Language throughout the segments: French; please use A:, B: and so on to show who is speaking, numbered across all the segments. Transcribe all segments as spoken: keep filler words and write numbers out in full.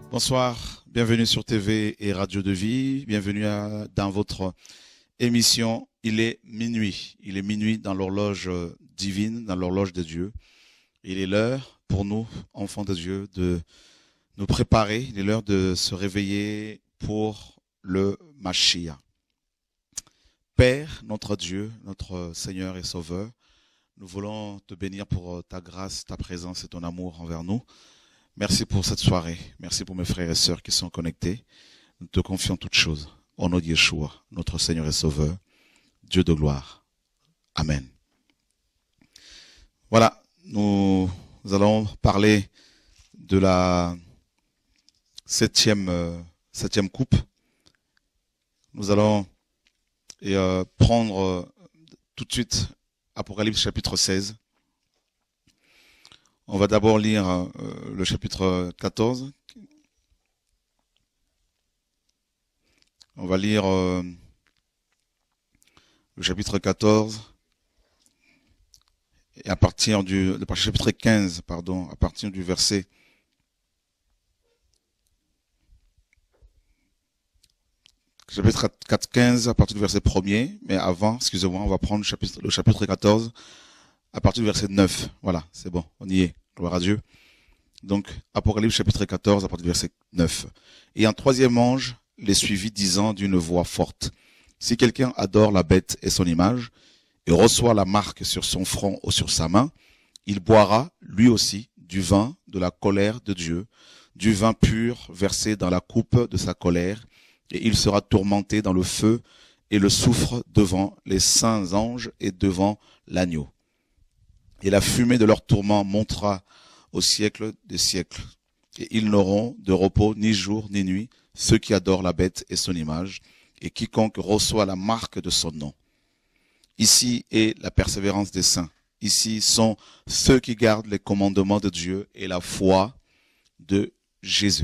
A: Bonsoir, bienvenue sur T V et Radio de Vie, bienvenue à, dans votre émission. Il est minuit, il est minuit dans l'horloge divine, dans l'horloge de Dieu. Il est l'heure pour nous, enfants de Dieu, de nous préparer, il est l'heure de se réveiller pour le Mashiach. Père, notre Dieu, notre Seigneur et Sauveur, nous voulons te bénir pour ta grâce, ta présence et ton amour envers nous. Merci pour cette soirée. Merci pour mes frères et sœurs qui sont connectés. Nous te confions toutes choses. Au nom de Yeshua, notre Seigneur et Sauveur, Dieu de gloire. Amen. Voilà, nous allons parler de la septième, euh, septième coupe. Nous allons et, euh, prendre euh, tout de suite Apocalypse chapitre seize. On va d'abord lire euh, le chapitre quatorze. On va lire euh, le chapitre quatorze. Et à partir du le chapitre quinze, pardon, à partir du verset chapitre quinze, à partir du verset premier, mais avant, excusez-moi, on va prendre le chapitre, le chapitre quatorze à partir du verset neuf. Voilà, c'est bon, on y est. Gloire à Dieu. Donc, Apocalypse chapitre quatorze, à partir du verset neuf. Et un troisième ange les suivit, disant d'une voix forte: si quelqu'un adore la bête et son image, et reçoit la marque sur son front ou sur sa main, il boira, lui aussi, du vin de la colère de Dieu, du vin pur versé dans la coupe de sa colère, et il sera tourmenté dans le feu et le soufre devant les saints anges et devant l'agneau. Et la fumée de leur tourment montera au siècle des siècles. Et ils n'auront de repos ni jour ni nuit, ceux qui adorent la bête et son image, et quiconque reçoit la marque de son nom. Ici est la persévérance des saints. Ici sont ceux qui gardent les commandements de Dieu et la foi de Jésus.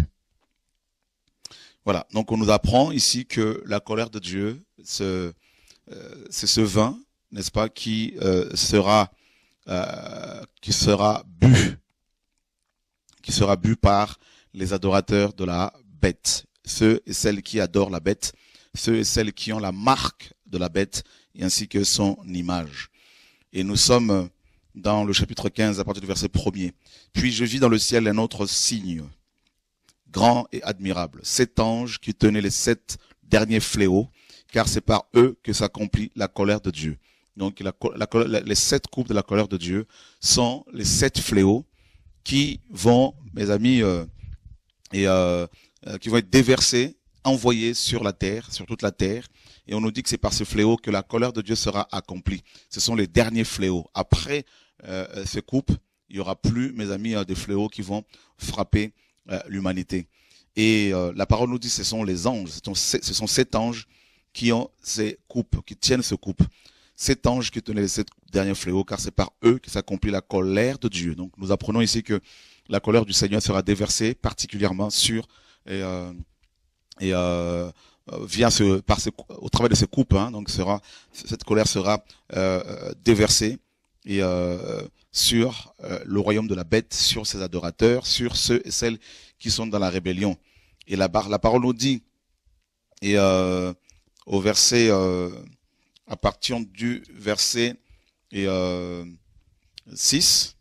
A: Voilà, donc on nous apprend ici que la colère de Dieu, c'est euh, ce vin, n'est-ce pas, qui euh, sera... Euh, qui sera bu, qui sera bu par les adorateurs de la bête, ceux et celles qui adorent la bête, ceux et celles qui ont la marque de la bête, et ainsi que son image. Et nous sommes dans le chapitre quinze, à partir du verset premier. Puis je vis dans le ciel un autre signe, grand et admirable, sept anges qui tenaient les sept derniers fléaux, car c'est par eux que s'accomplit la colère de Dieu. Donc la, la, les sept coupes de la colère de Dieu sont les sept fléaux qui vont, mes amis, euh, et, euh, euh, qui vont être déversés, envoyés sur la terre, sur toute la terre. Et on nous dit que c'est par ce fléau que la colère de Dieu sera accomplie. Ce sont les derniers fléaux. Après euh, ces coupes, il n'y aura plus, mes amis, euh, des fléaux qui vont frapper euh, l'humanité. Et euh, la parole nous dit que ce sont les anges, ce sont, ce sont sept anges qui ont ces coupes, qui tiennent ces coupes. Sept anges qui tenaient les sept derniers fléaux, car c'est par eux que s'accomplit la colère de Dieu. Donc nous apprenons ici que la colère du Seigneur sera déversée particulièrement sur et, euh, et euh, via ce par ce, au travers de ces coupes. Hein, donc sera cette colère sera euh, déversée et euh, sur euh, le royaume de la bête, sur ses adorateurs, sur ceux et celles qui sont dans la rébellion. Et la, la parole nous dit et euh, au verset euh, à partir du verset et, euh, six,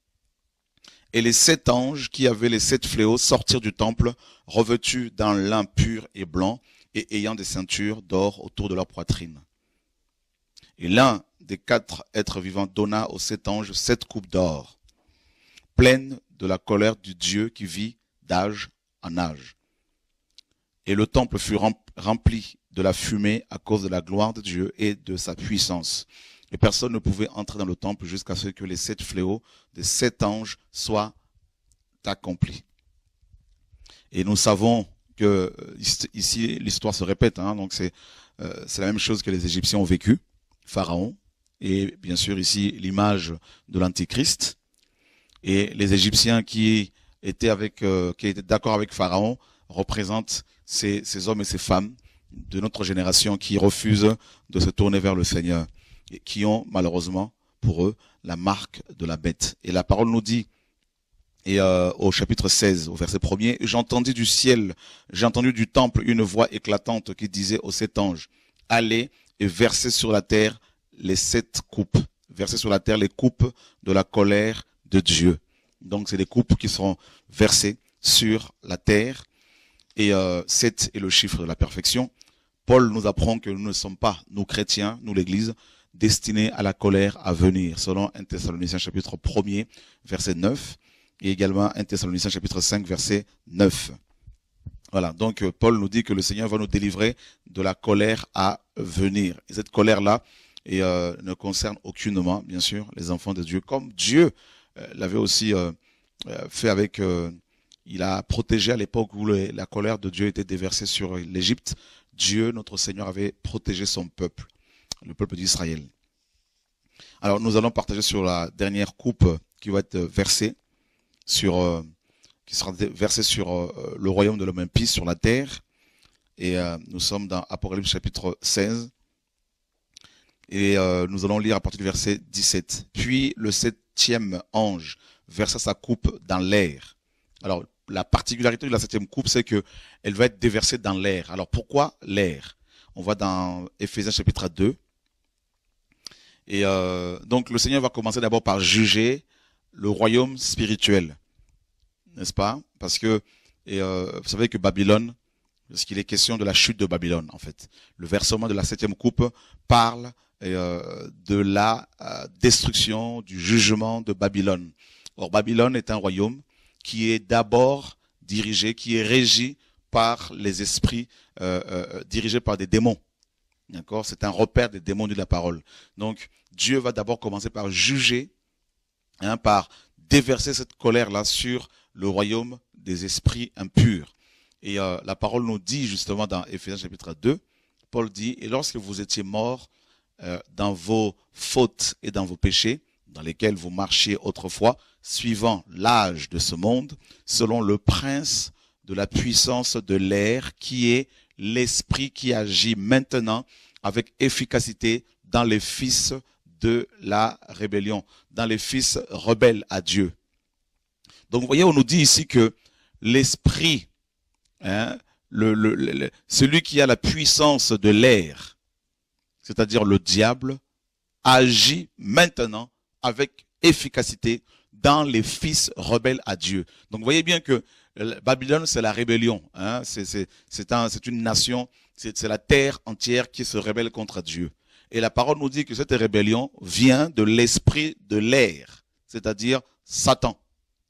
A: et les sept anges qui avaient les sept fléaux sortirent du temple, revêtus d'un lin pur et blanc, et ayant des ceintures d'or autour de leur poitrine. Et l'un des quatre êtres vivants donna aux sept anges sept coupes d'or, pleines de la colère du Dieu qui vit d'âge en âge. Et le temple fut rempli de la fumée à cause de la gloire de Dieu et de sa puissance. Et personne ne pouvait entrer dans le temple jusqu'à ce que les sept fléaux des sept anges soient accomplis. Et nous savons que ici l'histoire se répète, hein, donc c'est euh, c'est la même chose que les Égyptiens ont vécu, Pharaon, et bien sûr ici l'image de l'Antichrist. Et les Égyptiens qui étaient avec, euh, qui étaient d'accord avec Pharaon représentent ces, ces hommes et ces femmes de notre génération qui refusent de se tourner vers le Seigneur et qui ont malheureusement pour eux la marque de la bête. Et la parole nous dit Et euh, au chapitre seize, au verset premier, j'entendis du ciel, j'ai entendu du temple une voix éclatante qui disait aux sept anges, allez et versez sur la terre les sept coupes. Versez sur la terre les coupes de la colère de Dieu. Donc c'est des coupes qui seront versées sur la terre. Et euh, sept est le chiffre de la perfection. Paul nous apprend que nous ne sommes pas, nous chrétiens, nous l'église, destinés à la colère à venir, selon un Thessaloniciens chapitre premier, verset neuf. Et également un Thessaloniciens chapitre cinq, verset neuf. Voilà, donc Paul nous dit que le Seigneur va nous délivrer de la colère à venir. Et cette colère-là et, euh, ne concerne aucunement, bien sûr, les enfants de Dieu. Comme Dieu euh, l'avait aussi euh, fait avec... Euh, il a protégé à l'époque où le, la colère de Dieu était déversée sur l'Égypte. Dieu, notre Seigneur, avait protégé son peuple, le peuple d'Israël. Alors nous allons partager sur la dernière coupe qui va être versée. Sur, euh, qui sera versé sur euh, le royaume de l'homme impie sur la terre. Et euh, nous sommes dans Apocalypse chapitre seize. Et euh, nous allons lire à partir du verset dix-sept. Puis le septième ange versa sa coupe dans l'air. Alors la particularité de la septième coupe, c'est que elle va être déversée dans l'air. Alors pourquoi l'air? On va dans Éphésiens chapitre deux. Et euh, donc le Seigneur va commencer d'abord par juger le royaume spirituel, n'est-ce pas? Parce que, et euh, vous savez que Babylone, parce qu'il est question de la chute de Babylone, en fait. Le versement de la septième coupe parle et, euh, de la euh, destruction, du jugement de Babylone. Or, Babylone est un royaume qui est d'abord dirigé, qui est régi par les esprits, euh, euh, dirigés par des démons. D'accord? C'est un repère des démons de la parole. Donc, Dieu va d'abord commencer par juger, Hein, par déverser cette colère-là sur le royaume des esprits impurs. Et euh, la parole nous dit justement dans Éphésiens chapitre deux, Paul dit, et lorsque vous étiez morts euh, dans vos fautes et dans vos péchés, dans lesquels vous marchiez autrefois, suivant l'âge de ce monde, selon le prince de la puissance de l'air, qui est l'esprit qui agit maintenant avec efficacité dans les fils de la rébellion, dans les fils rebelles à Dieu. Donc vous voyez, on nous dit ici que l'esprit, hein, le, le, le, celui qui a la puissance de l'air, c'est-à-dire le diable, agit maintenant avec efficacité dans les fils rebelles à Dieu. Donc vous voyez bien que Babylone, c'est la rébellion, hein, c'est, c'est, c'est, un, c'est une nation, c'est, c'est la terre entière qui se rebelle contre Dieu. Et la parole nous dit que cette rébellion vient de l'esprit de l'air, c'est-à-dire Satan.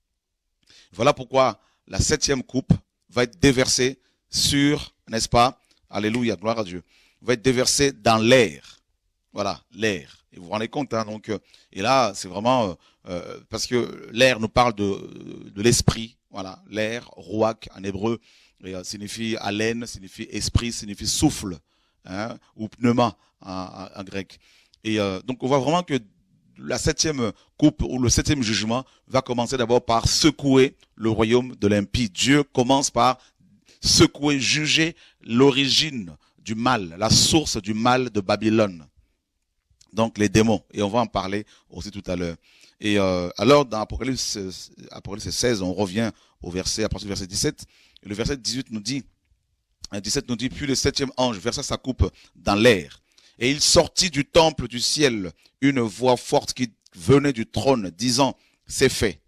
A: Voilà pourquoi la septième coupe va être déversée sur, n'est-ce pas, alléluia, gloire à Dieu, va être déversée dans l'air. Voilà, l'air. Et vous vous rendez compte, hein, donc, et là, c'est vraiment, euh, parce que l'air nous parle de, de l'esprit, voilà, l'air, ruach en hébreu, et, euh, signifie haleine, signifie esprit, signifie souffle, hein, ou pneuma en, en, en grec. Et euh, donc, on voit vraiment que la septième coupe ou le septième jugement va commencer d'abord par secouer le royaume de l'impie. Dieu commence par secouer, juger l'origine du mal, la source du mal de Babylone. Donc les démons. Et on va en parler aussi tout à l'heure. Et euh, alors dans Apocalypse, Apocalypse seize, on revient au verset, à partir du verset dix-sept. Et le verset dix-huit nous dit, dix-sept nous dit, puis le septième ange versa sa coupe dans l'air. Et il sortit du temple du ciel une voix forte qui venait du trône, disant, c'est fait.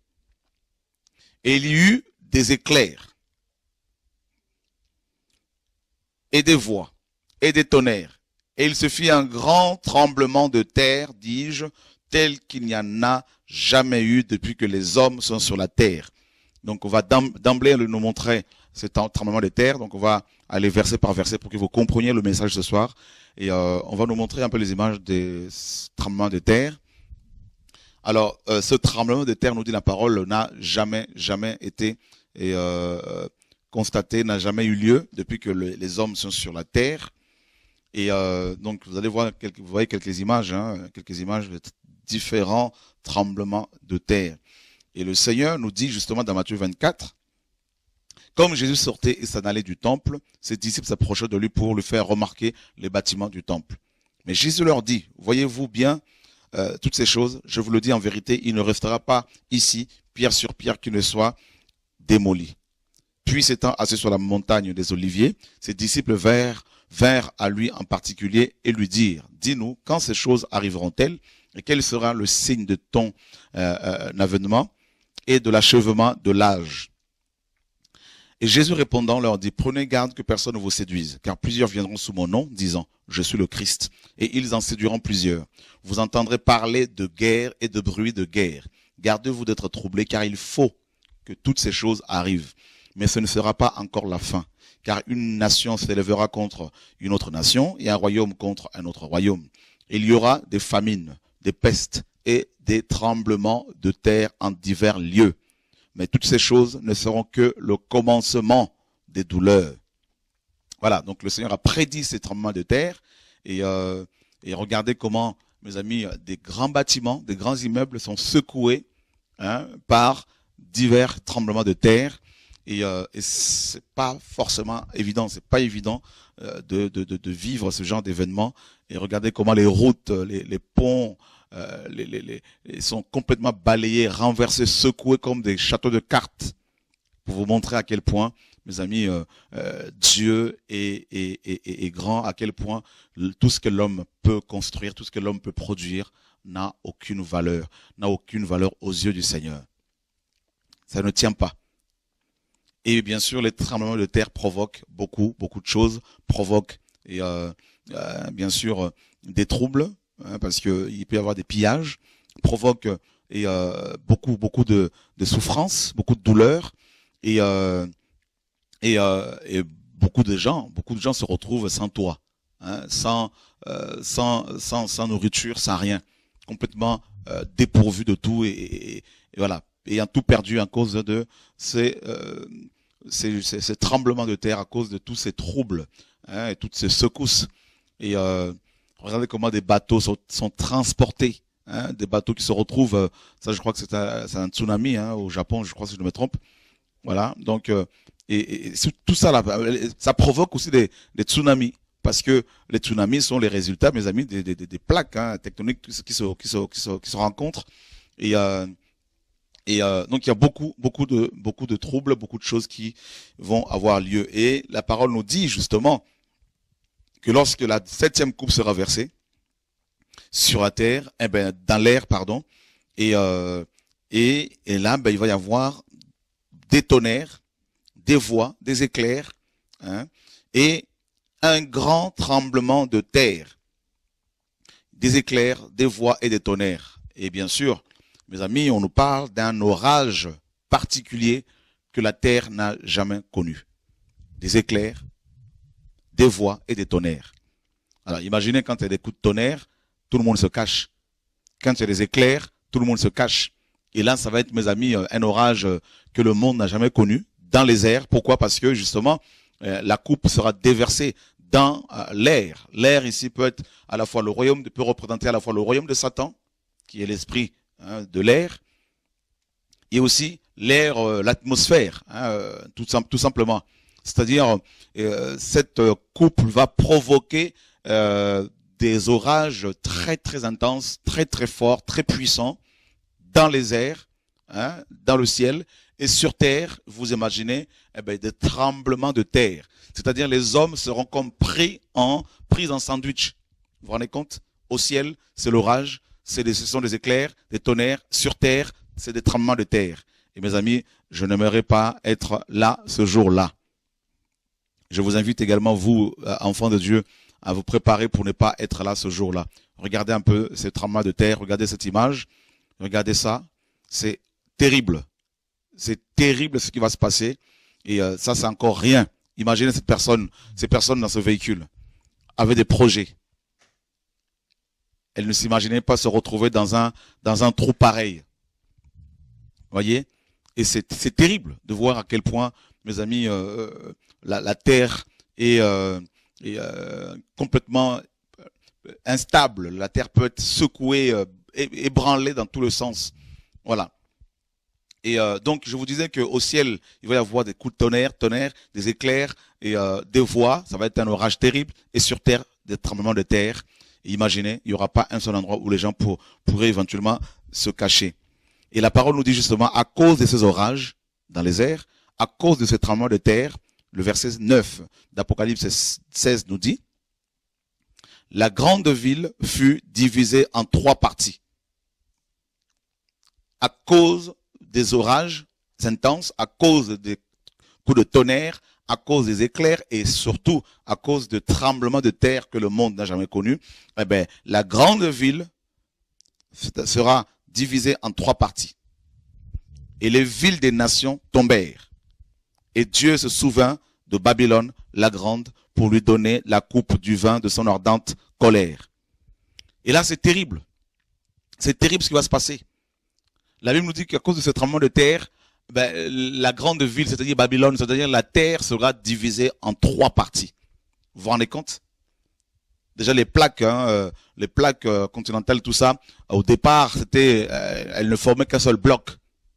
A: Et il y eut des éclairs, et des voix, et des tonnerres. Et il se fit un grand tremblement de terre, dis-je, tel qu'il n'y en a jamais eu depuis que les hommes sont sur la terre. Donc on va d'emblée nous montrer ce tremblement de terre. Donc on va aller verset par verset pour que vous compreniez le message ce soir. Et euh, on va nous montrer un peu les images des tremblements de terre. Alors, euh, ce tremblement de terre, nous dit la parole, n'a jamais, jamais été et, euh, constaté, n'a jamais eu lieu depuis que le, les hommes sont sur la terre. Et euh, donc, vous allez voir, quelques, vous voyez quelques images, hein, quelques images de différents tremblements de terre. Et le Seigneur nous dit justement dans Matthieu vingt-quatre, comme Jésus sortait et s'en allait du temple, ses disciples s'approchaient de lui pour lui faire remarquer les bâtiments du temple. Mais Jésus leur dit, voyez-vous bien euh, toutes ces choses, je vous le dis en vérité, il ne restera pas ici pierre sur pierre qui ne soit démolie. Puis s'étant assis sur la montagne des Oliviers, ses disciples vinrent, vinrent à lui en particulier et lui dirent, dis-nous, quand ces choses arriveront-elles et quel sera le signe de ton euh, euh, avènement et de l'achèvement de l'âge? Et Jésus répondant leur dit, prenez garde que personne ne vous séduise, car plusieurs viendront sous mon nom, disant, je suis le Christ, et ils en séduiront plusieurs. Vous entendrez parler de guerre et de bruit de guerre. Gardez-vous d'être troublés, car il faut que toutes ces choses arrivent. Mais ce ne sera pas encore la fin, car une nation s'élèvera contre une autre nation, et un royaume contre un autre royaume. Il y aura des famines, des pestes et des tremblements de terre en divers lieux. Mais toutes ces choses ne seront que le commencement des douleurs. Voilà, donc le Seigneur a prédit ces tremblements de terre. Et, euh, et regardez comment, mes amis, des grands bâtiments, des grands immeubles sont secoués hein, par divers tremblements de terre. Et, euh, et c'est pas forcément évident, c'est pas évident euh, de, de, de, de vivre ce genre d'événements. Et regardez comment les routes, les, les ponts, Euh, les, les, les, ils sont complètement balayés, renversés, secoués comme des châteaux de cartes, pour vous montrer à quel point, mes amis, euh, euh, Dieu est, est, est, est grand, à quel point tout ce que l'homme peut construire, tout ce que l'homme peut produire n'a aucune valeur, n'a aucune valeur aux yeux du Seigneur. Ça ne tient pas. Et bien sûr, les tremblements de terre provoquent beaucoup, beaucoup de choses, provoquent, et, euh, euh, bien sûr, des troubles, parce qu'il peut y avoir des pillages, provoque et, euh, beaucoup, beaucoup de, de souffrance, beaucoup de douleur, et, euh, et, euh, et beaucoup de gens, beaucoup de gens se retrouvent sans toit, hein, sans, euh, sans, sans, sans nourriture, sans rien, complètement euh, dépourvus de tout, et, et, et voilà, ayant tout perdu à cause de ces, euh, ces, ces, ces tremblements de terre, à cause de tous ces troubles, hein, et toutes ces secousses, et euh, regardez comment des bateaux sont, sont transportés, hein, des bateaux qui se retrouvent, euh, ça je crois que c'est un, c'est un tsunami hein, au Japon, je crois si je ne me trompe. Voilà, donc euh, et, et tout ça là, ça provoque aussi des, des tsunamis, parce que les tsunamis sont les résultats, mes amis, des, des, des plaques hein, tectoniques qui se, qui se, qui se, qui se, qui se rencontrent. Et, euh, et euh, donc il y a beaucoup, beaucoup de, beaucoup de troubles, beaucoup de choses qui vont avoir lieu. Et la parole nous dit justement que lorsque la septième coupe sera versée sur la terre, eh ben, dans l'air, pardon, et, euh, et, et là, ben, il va y avoir des tonnerres, des voix, des éclairs, hein, et un grand tremblement de terre. Des éclairs, des voix et des tonnerres. Et bien sûr, mes amis, on nous parle d'un orage particulier que la terre n'a jamais connu. Des éclairs, des voix et des tonnerres. Alors imaginez quand il y a des coups de tonnerre, tout le monde se cache. Quand il y a des éclairs, tout le monde se cache. Et là, ça va être, mes amis, un orage que le monde n'a jamais connu dans les airs. Pourquoi? Parce que justement, la coupe sera déversée dans l'air. L'air ici peut être à la fois le royaume, peut représenter à la fois le royaume de Satan, qui est l'esprit hein, de l'air, et aussi l'air, euh, l'atmosphère, hein, euh, tout, tout simplement. C'est-à-dire, euh, cette coupe va provoquer euh, des orages très très intenses, très très forts, très puissants, dans les airs, hein, dans le ciel, et sur terre, vous imaginez, eh ben, des tremblements de terre. C'est-à-dire, les hommes seront comme pris en, pris en sandwich. Vous vous rendez compte? Au ciel, c'est l'orage, c'est des, ce sont des éclairs, des tonnerres. Sur terre, c'est des tremblements de terre. Et mes amis, je n'aimerais pas être là ce jour-là. Je vous invite également, vous, enfants de Dieu, à vous préparer pour ne pas être là ce jour-là. Regardez un peu ces tremblements de terre, regardez cette image, regardez ça, c'est terrible. C'est terrible ce qui va se passer. Et euh, ça, c'est encore rien. Imaginez cette personne, ces personnes dans ce véhicule, avec des projets. Elles ne s'imaginaient pas se retrouver dans un, dans un trou pareil. Voyez? Et c'est c'est terrible de voir à quel point, mes amis, euh, la, la terre est, euh, est euh, complètement instable. La terre peut être secouée, euh, ébranlée dans tous les sens. Voilà. Et euh, donc, je vous disais qu'au ciel, il va y avoir des coups de tonnerre, tonnerre, des éclairs et euh, des voix. Ça va être un orage terrible. Et sur terre, des tremblements de terre. Et imaginez, il n'y aura pas un seul endroit où les gens pour, pourraient éventuellement se cacher. Et la parole nous dit justement, à cause de ces orages dans les airs, à cause de ces tremblements de terre, le verset neuf d'Apocalypse seize nous dit, la grande ville fut divisée en trois parties. À cause des orages intenses, à cause des coups de tonnerre, à cause des éclairs et surtout à cause de tremblements de terre que le monde n'a jamais connus, eh bien, la grande ville sera divisée en trois parties. Et les villes des nations tombèrent. Et Dieu se souvint de Babylone, la grande, pour lui donner la coupe du vin de son ardente colère. Et là, c'est terrible. C'est terrible ce qui va se passer. La Bible nous dit qu'à cause de ce tremblement de terre, ben, la grande ville, c'est-à-dire Babylone, c'est-à-dire la terre sera divisée en trois parties. Vous vous rendez compte? Déjà les plaques, hein, euh, les plaques euh, continentales, tout ça, au départ, c'était, euh, elles ne formaient qu'un seul bloc.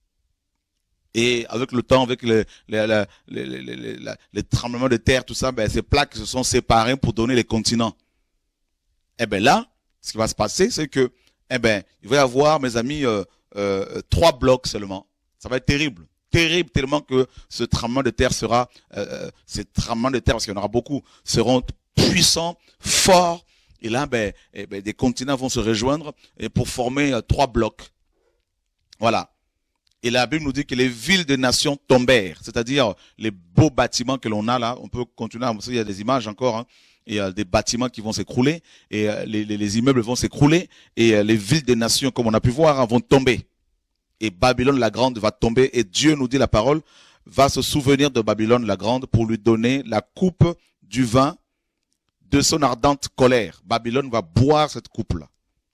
A: Et avec le temps, avec les, les, les, les, les, les, les tremblements de terre, tout ça, ben, ces plaques se sont séparées pour donner les continents. Et ben là, ce qui va se passer, c'est que, eh ben, il va y avoir, mes amis, euh, euh, trois blocs seulement. Ça va être terrible. Terrible tellement que ce tremblement de terre sera, euh, ces tremblements de terre, parce qu'il y en aura beaucoup, seront puissants, forts. Et là, ben, eh ben, des continents vont se rejoindre et pour former euh, trois blocs. Voilà. Et la Bible nous dit que les villes des nations tombèrent, c'est-à-dire les beaux bâtiments que l'on a là. On peut continuer, il y a des images encore, hein. Il y a des bâtiments qui vont s'écrouler, et euh, les, les, les immeubles vont s'écrouler, et euh, les villes des nations, comme on a pu voir, hein, vont tomber. Et Babylone la grande va tomber, et Dieu nous dit la parole, va se souvenir de Babylone la grande pour lui donner la coupe du vin de son ardente colère. Babylone va boire cette coupe-là.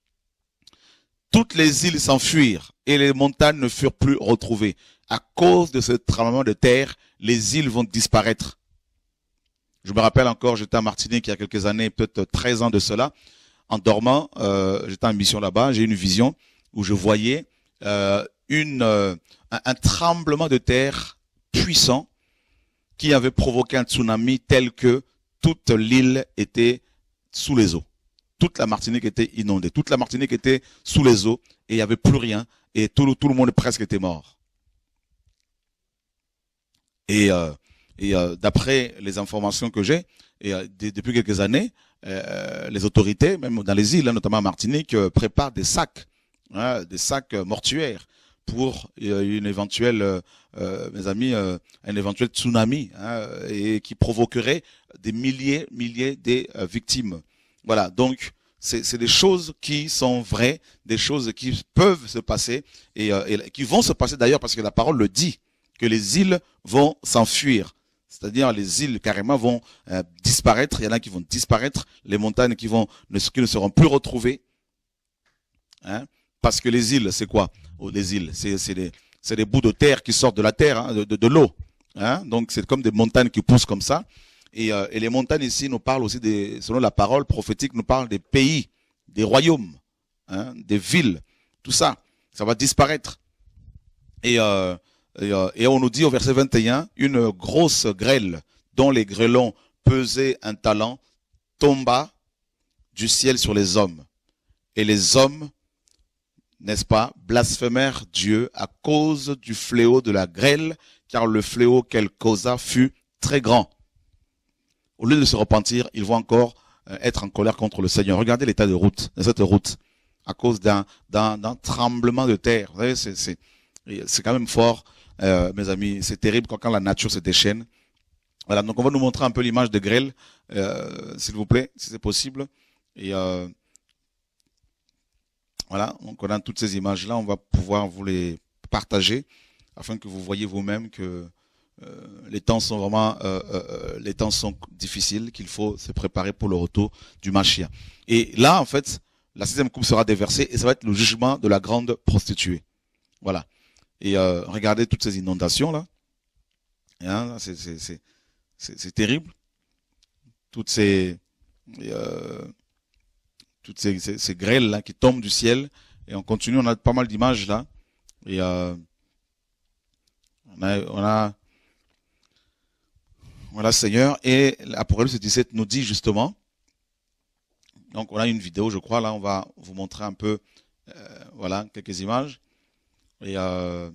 A: Toutes les îles s'enfuirent et les montagnes ne furent plus retrouvées. À cause de ce tremblement de terre, les îles vont disparaître. Je me rappelle encore, j'étais à Martinique il y a quelques années, peut-être treize ans de cela. En dormant, euh, j'étais en mission là-bas, j'ai eu une vision où je voyais euh, une, euh, un, un tremblement de terre puissant qui avait provoqué un tsunami tel que toute l'île était sous les eaux. Toute la Martinique était inondée. Toute la Martinique était sous les eaux et il n'y avait plus rien. Et tout, tout le monde presque était mort. Et, euh, et euh, d'après les informations que j'ai, et euh, depuis quelques années, euh, les autorités, même dans les îles, hein, notamment à Martinique, euh, préparent des sacs, hein, des sacs euh, mortuaires pour euh, une éventuelle, euh, euh, mes amis, euh, un éventuel tsunami, hein, et qui provoquerait des milliers, milliers de euh, victimes. Voilà, donc c'est des choses qui sont vraies, des choses qui peuvent se passer et, euh, et qui vont se passer d'ailleurs parce que la parole le dit, que les îles vont s'enfuir. C'est-à-dire les îles carrément vont euh, disparaître, il y en a qui vont disparaître, les montagnes qui vont ne, qui ne seront plus retrouvées. Hein, parce que les îles, c'est quoi? Oh, les îles, c'est des, des bouts de terre qui sortent de la terre, hein, de, de, de l'eau. Hein, donc c'est comme des montagnes qui poussent comme ça. Et, euh, et les montagnes ici nous parlent aussi, des, selon la parole prophétique, nous parlent des pays, des royaumes, hein, des villes, tout ça, ça va disparaître. Et, euh, et, euh, et on nous dit au verset vingt et un, une grosse grêle dont les grêlons pesaient un talent tomba du ciel sur les hommes. Et les hommes, n'est-ce pas, blasphémèrent Dieu à cause du fléau de la grêle, car le fléau qu'elle causa fut très grand. Au lieu de se repentir, ils vont encore euh, être en colère contre le Seigneur. Regardez l'état de route, de cette route, à cause d'un d'un d'un tremblement de terre. Vous savez, c'est c'est c'est quand même fort, euh, mes amis. C'est terrible quand, quand la nature se déchaîne. Voilà, donc on va nous montrer un peu l'image de grêle, euh, s'il vous plaît, si c'est possible. Et euh, voilà, donc on a toutes ces images-là, on va pouvoir vous les partager afin que vous voyez vous-même que Euh, les temps sont vraiment, euh, euh, les temps sont difficiles, qu'il faut se préparer pour le retour du Mashiach. Et là, en fait, la sixième coupe sera déversée et ça va être le jugement de la grande prostituée. Voilà. Et euh, regardez toutes ces inondations là. Hein, c'est terrible. Toutes ces, euh, toutes ces, ces, ces grêles là qui tombent du ciel. Et on continue, on a pas mal d'images là. Et euh, on a, on a Voilà, Seigneur. Et l'Apocalypse dix-sept nous dit justement, donc on a une vidéo, je crois, là, on va vous montrer un peu, euh, voilà, quelques images. Et euh,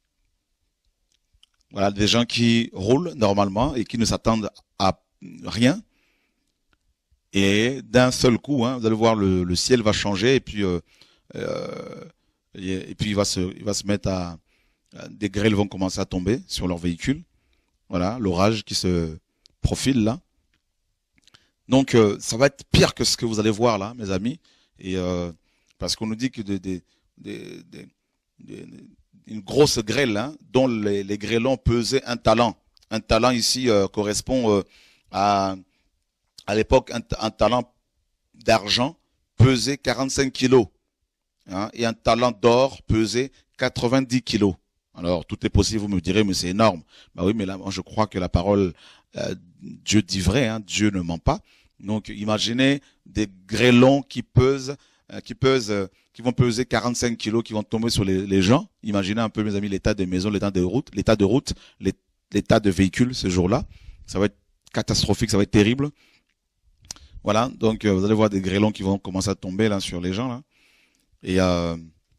A: voilà, des gens qui roulent normalement et qui ne s'attendent à rien. Et d'un seul coup, hein, vous allez voir, le, le ciel va changer et puis euh, euh, et, et puis il va se, il va se mettre à, à- des grêles vont commencer à tomber sur leur véhicule. Voilà, l'orage qui se profile là. Donc euh, ça va être pire que ce que vous allez voir là, mes amis. Et euh, parce qu'on nous dit que des, des, des, des- des- une grosse grêle, hein, dont les, les grêlons pesaient un talent. Un talent ici euh, correspond euh, à à l'époque un, un talent d'argent pesait quarante-cinq kilos, hein, et un talent d'or pesait quatre-vingt-dix kilos. Alors, tout est possible, vous me direz, mais c'est énorme. Bah oui, mais là, moi, je crois que la parole, euh, Dieu dit vrai, hein, Dieu ne ment pas. Donc, imaginez des grêlons qui pesent, euh, qui pesent, euh, qui vont peser quarante-cinq kilos, qui vont tomber sur les, les gens. Imaginez un peu, mes amis, l'état des maisons, l'état de route, l'état de route, l'état de véhicules ce jour-là. Ça va être catastrophique, ça va être terrible. Voilà, donc euh, vous allez voir des grêlons qui vont commencer à tomber là sur les gens là. Et euh,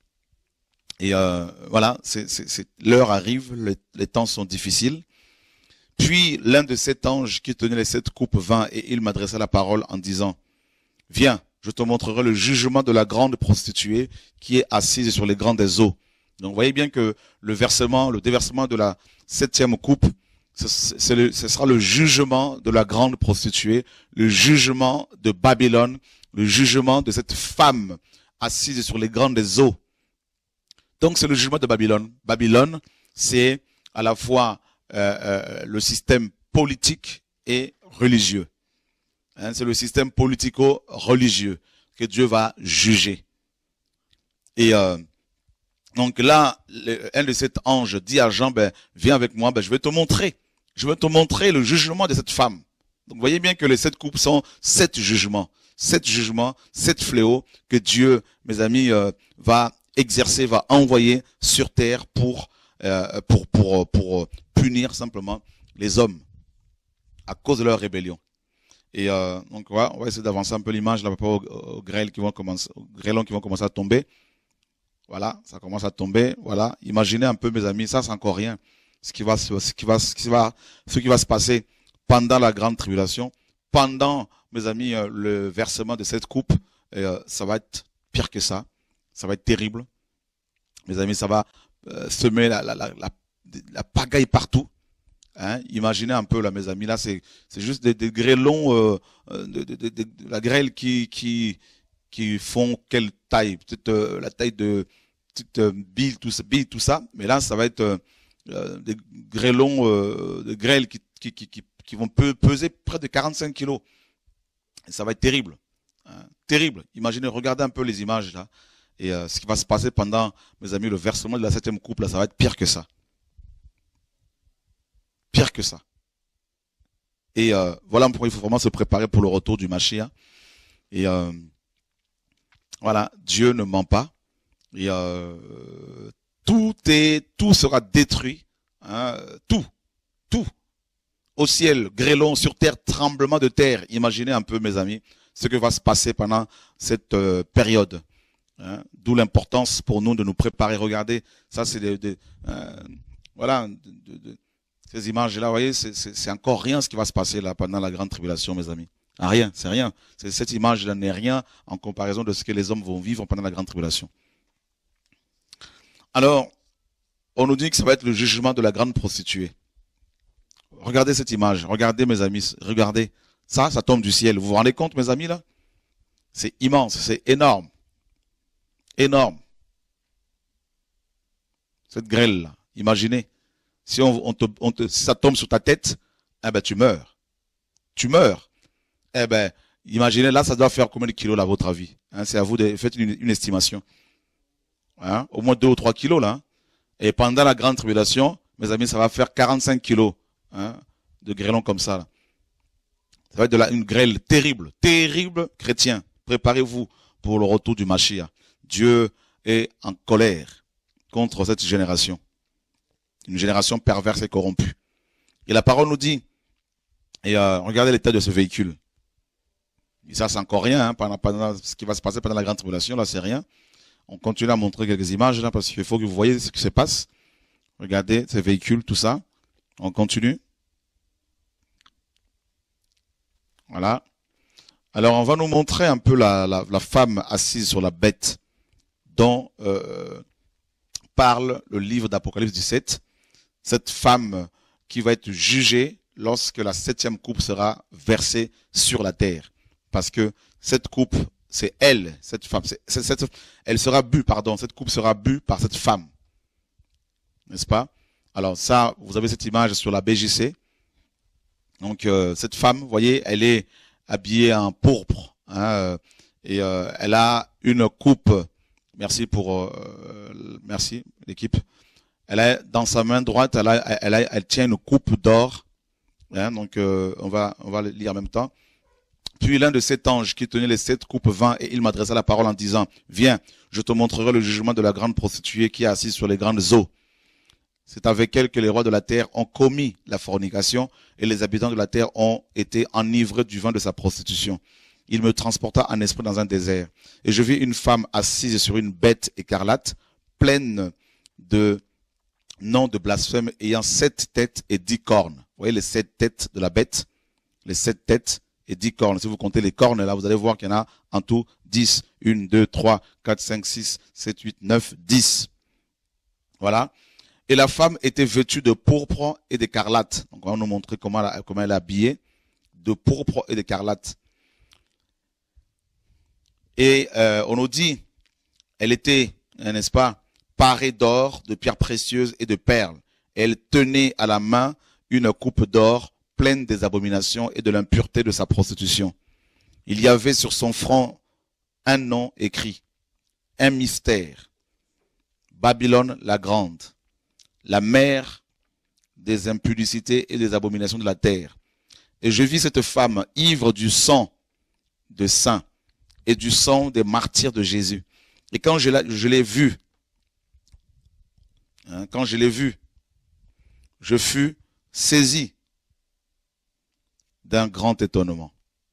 A: et euh, voilà, c'est c'est c'est l'heure arrive, les, les temps sont difficiles. Puis l'un de sept anges qui tenait les sept coupes vint et il m'adressa la parole en disant: Viens, je te montrerai le jugement de la grande prostituée qui est assise sur les grands des eaux. Donc vous voyez bien que le versement, le déversement de la septième coupe, c'est le, ce sera le jugement de la grande prostituée, le jugement de Babylone, le jugement de cette femme assise sur les grandes eaux. Donc c'est le jugement de Babylone. Babylone, c'est à la fois euh, euh, le système politique et religieux. Hein, c'est le système politico-religieux que Dieu va juger. Et euh, donc là, le, un de ces anges dit à Jean, ben, viens avec moi, ben, je vais te montrer. Je vais te montrer le jugement de cette femme. Donc vous voyez bien que les sept coupes sont sept jugements. Sept jugements, sept fléaux que Dieu, mes amis, euh, va exercer, va envoyer sur terre pour, euh, pour, pour, pour punir simplement les hommes à cause de leur rébellion. Et euh, donc voilà, on va essayer d'avancer un peu l'image là par rapport aux, aux grêles qui vont commencer, aux grêlons qui vont commencer à tomber. Voilà, ça commence à tomber. Voilà, imaginez un peu, mes amis, ça c'est encore rien. Ce qui va, ce qui va, ce qui va, ce qui va se passer pendant la grande tribulation, pendant, mes amis, euh, le versement de cette coupe, euh, ça va être pire que ça. Ça va être terrible. Mes amis, ça va euh, semer la, la, la, la, la pagaille partout. Hein, imaginez un peu là, mes amis, là c'est c'est juste des, des grêlons, euh, de, de, de, de, de la grêle qui qui qui font quelle taille, peut-être euh, la taille de petite euh, bille, tout ça, bille, tout ça, mais là ça va être euh, des grêlons, euh, de grêles qui qui, qui qui qui vont pe peser près de quarante-cinq kilos. Et ça va être terrible, hein, terrible. Imaginez, regardez un peu les images là, et euh, ce qui va se passer pendant, mes amis, le versement de la septième coupe là, ça va être pire que ça. Pire que ça. Et euh, voilà pourquoi il faut vraiment se préparer pour le retour du Mashiach. Et euh, voilà, Dieu ne ment pas. Et euh, tout est, tout sera détruit. Hein, tout, tout. Au ciel, grêlon, sur terre, tremblement de terre. Imaginez un peu, mes amis, ce que va se passer pendant cette euh, période. Hein, d'où l'importance pour nous de nous préparer. Regardez, ça c'est des, des euh, voilà. De, de, de, ces images-là, vous voyez, c'est encore rien ce qui va se passer là pendant la grande tribulation, mes amis. Ah, rien, c'est rien. Cette image-là n'est rien en comparaison de ce que les hommes vont vivre pendant la grande tribulation. Alors, on nous dit que ça va être le jugement de la grande prostituée. Regardez cette image, regardez mes amis, regardez. Ça, ça tombe du ciel. Vous vous rendez compte, mes amis, là? C'est immense, c'est énorme. Énorme. Cette grêle-là, imaginez. Si, on, on te, on te, si ça tombe sur ta tête, eh ben tu meurs. Tu meurs. Eh ben, imaginez, là, ça doit faire combien de kilos, là, à votre avis, hein? C'est à vous de faire une, une estimation. Hein? Au moins deux ou trois kilos, là. Et pendant la grande tribulation, mes amis, ça va faire quarante-cinq kilos, hein, de grêlons comme ça, là. Ça va être de la, une grêle terrible, terrible, chrétien. Préparez-vous pour le retour du Mashiach. Dieu est en colère contre cette génération. Une génération perverse et corrompue. Et la parole nous dit, et euh, regardez l'état de ce véhicule. Et ça, c'est encore rien, hein, pendant, pendant ce qui va se passer pendant la grande tribulation, là, c'est rien. On continue à montrer quelques images là parce qu'il faut que vous voyez ce qui se passe. Regardez ces véhicules, tout ça. On continue. Voilà. Alors on va nous montrer un peu la, la, la femme assise sur la bête dont euh, parle le livre d'Apocalypse dix-sept. Cette femme qui va être jugée lorsque la septième coupe sera versée sur la terre. Parce que cette coupe, c'est elle, cette femme. C'est, c'est, cette, elle sera bue, pardon, cette coupe sera bue par cette femme. N'est-ce pas? Alors ça, vous avez cette image sur la B J C. Donc euh, cette femme, vous voyez, elle est habillée en pourpre. Hein, et euh, elle a une coupe. Merci pour... Euh, merci, l'équipe. Elle a dans sa main droite, elle, a, elle, a, elle tient une coupe d'or. Hein, donc euh, on va on va le lire en même temps. Puis l'un de sept anges qui tenait les sept coupes vint et il m'adressa la parole en disant: viens, je te montrerai le jugement de la grande prostituée qui est assise sur les grandes eaux. C'est avec elle que les rois de la terre ont commis la fornication et les habitants de la terre ont été enivrés du vin de sa prostitution. Il me transporta en esprit dans un désert et je vis une femme assise sur une bête écarlate, pleine de noms de blasphème, ayant sept têtes et dix cornes. Vous voyez les sept têtes de la bête, les sept têtes et dix cornes. Si vous comptez les cornes, là, vous allez voir qu'il y en a en tout dix. une, deux, trois, quatre, cinq, six, sept, huit, neuf, dix. Voilà. Et la femme était vêtue de pourpre et d'écarlate. Donc, on va nous montrer comment elle, comment elle est habillée. De pourpre et d'écarlate. Et euh, on nous dit, elle était, n'est-ce pas, parée d'or, de pierres précieuses et de perles. Elle tenait à la main une coupe d'or pleine des abominations et de l'impureté de sa prostitution. Il y avait sur son front un nom écrit, un mystère. Babylone la grande, la mère des impudicités et des abominations de la terre. Et je vis cette femme ivre du sang de saints et du sang des martyrs de Jésus. Et quand je l'ai vue, hein, quand je l'ai vue, je fus saisi d'un grand étonnement.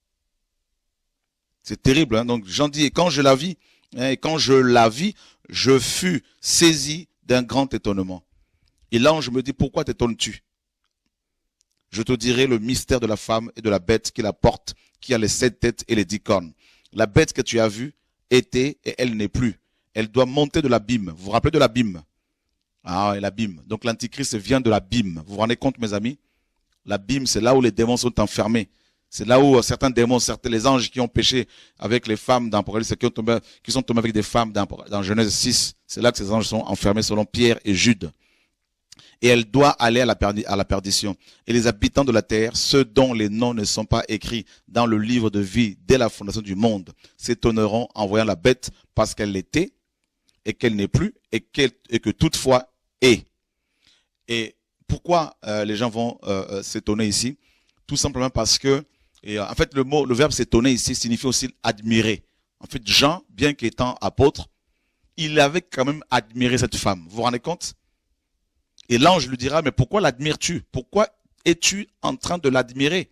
A: C'est terrible, hein? Donc j'en dis, et quand je la vis, hein, et quand je la vis, je fus saisi d'un grand étonnement. Et l'ange me dit, pourquoi t'étonnes-tu? Je te dirai le mystère de la femme et de la bête qui la porte, qui a les sept têtes et les dix cornes. La bête que tu as vue était et elle n'est plus. Elle doit monter de l'abîme. Vous vous rappelez de l'abîme? Ah, l'abîme. Donc l'antichrist vient de l'abîme. Vous vous rendez compte, mes amis? L'abîme, c'est là où les démons sont enfermés. C'est là où certains démons, certains les anges qui ont péché avec les femmes dans Apocalypse, qui, ont tombé, qui sont tombés avec des femmes dans, dans Genèse six. C'est là que ces anges sont enfermés selon Pierre et Jude. Et elle doit aller à la, perdi à la perdition. Et les habitants de la terre, ceux dont les noms ne sont pas écrits dans le livre de vie dès la fondation du monde, s'étonneront en voyant la bête parce qu'elle l'était et qu'elle n'est plus et, qu'elle, et que toutefois est. Et pourquoi euh, les gens vont euh, s'étonner ici? Tout simplement parce que, et, euh, en fait, le mot, le verbe s'étonner ici signifie aussi admirer. En fait, Jean, bien qu'étant apôtre, il avait quand même admiré cette femme. Vous vous rendez compte? Et l'ange lui dira, mais pourquoi l'admires-tu? Pourquoi es-tu en train de l'admirer?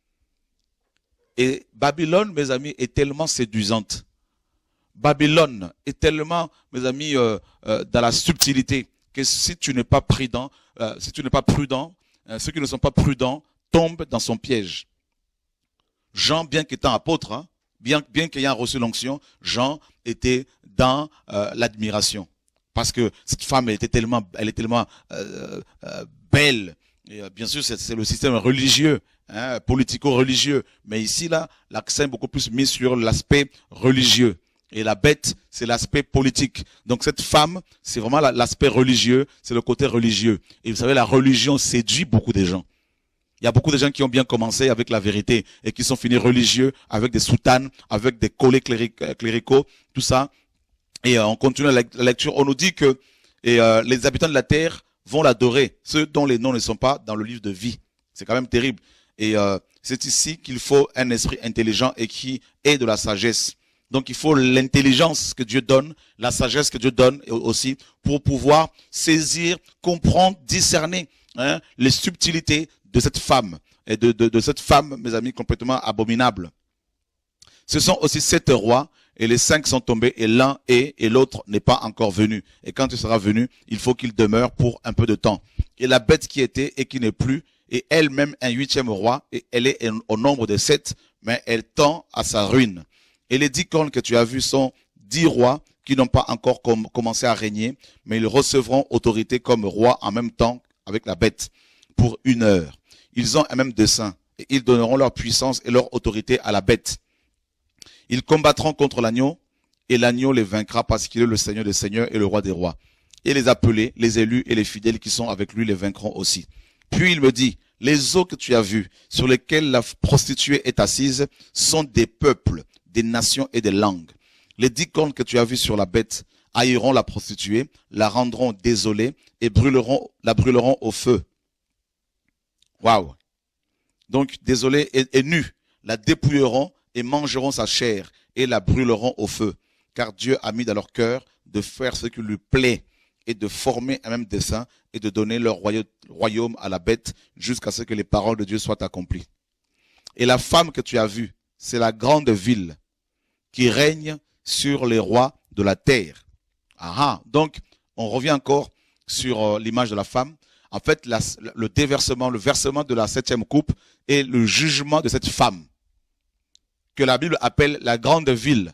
A: Et Babylone, mes amis, est tellement séduisante. Babylone est tellement, mes amis, euh, euh, dans la subtilité, que si tu n'es pas prudent, euh, si tu n'es pas prudent, euh, ceux qui ne sont pas prudents tombent dans son piège. Jean, bien qu'étant apôtre, hein, bien, bien qu'ayant reçu l'onction, Jean était dans euh, l'admiration. Parce que cette femme, elle était tellement, elle est tellement euh, euh, belle. Et, euh, bien sûr, c'est le système religieux, hein, politico-religieux. Mais ici, là, l'accent est beaucoup plus mis sur l'aspect religieux. Et la bête, c'est l'aspect politique. Donc cette femme, c'est vraiment l'aspect religieux, c'est le côté religieux. Et vous savez, la religion séduit beaucoup de gens. Il y a beaucoup de gens qui ont bien commencé avec la vérité et qui sont finis religieux, avec des soutanes, avec des collets cléricaux, tout ça. Et euh, on continue la lecture. On nous dit que et, euh, les habitants de la terre vont l'adorer, ceux dont les noms ne sont pas dans le livre de vie. C'est quand même terrible. Et euh, c'est ici qu'il faut un esprit intelligent et qui ait de la sagesse. Donc il faut l'intelligence que Dieu donne, la sagesse que Dieu donne aussi pour pouvoir saisir, comprendre, discerner hein, les subtilités de cette femme. Et de, de, de cette femme, mes amis, complètement abominable. Ce sont aussi sept rois et les cinq sont tombés, et l'un est, et l'autre n'est pas encore venu. Et quand il sera venu, il faut qu'il demeure pour un peu de temps. Et la bête qui était et qui n'est plus, est elle-même un huitième roi, et elle est au nombre de sept, mais elle tend à sa ruine. Et les dix cornes que tu as vues sont dix rois qui n'ont pas encore com commencé à régner, mais ils recevront autorité comme rois en même temps avec la bête, pour une heure. Ils ont un même dessein, et ils donneront leur puissance et leur autorité à la bête. Ils combattront contre l'agneau, et l'agneau les vaincra parce qu'il est le Seigneur des seigneurs et le roi des rois. Et les appelés, les élus et les fidèles qui sont avec lui les vaincront aussi. Puis il me dit, les eaux que tu as vues, sur lesquelles la prostituée est assise, sont des peuples, des nations et des langues. Les dix cornes que tu as vues sur la bête haïront la prostituée, la rendront désolée et brûleront, la brûleront au feu. Waouh! Donc, désolée et, et nue, la dépouilleront et mangeront sa chair et la brûleront au feu. Car Dieu a mis dans leur cœur de faire ce qui lui plaît et de former un même dessein et de donner leur royaume à la bête jusqu'à ce que les paroles de Dieu soient accomplies. Et la femme que tu as vue, c'est la grande ville qui règne sur les rois de la terre. Ah, donc, on revient encore sur euh, l'image de la femme. En fait, la, le déversement, le versement de la septième coupe est le jugement de cette femme que la Bible appelle la grande ville,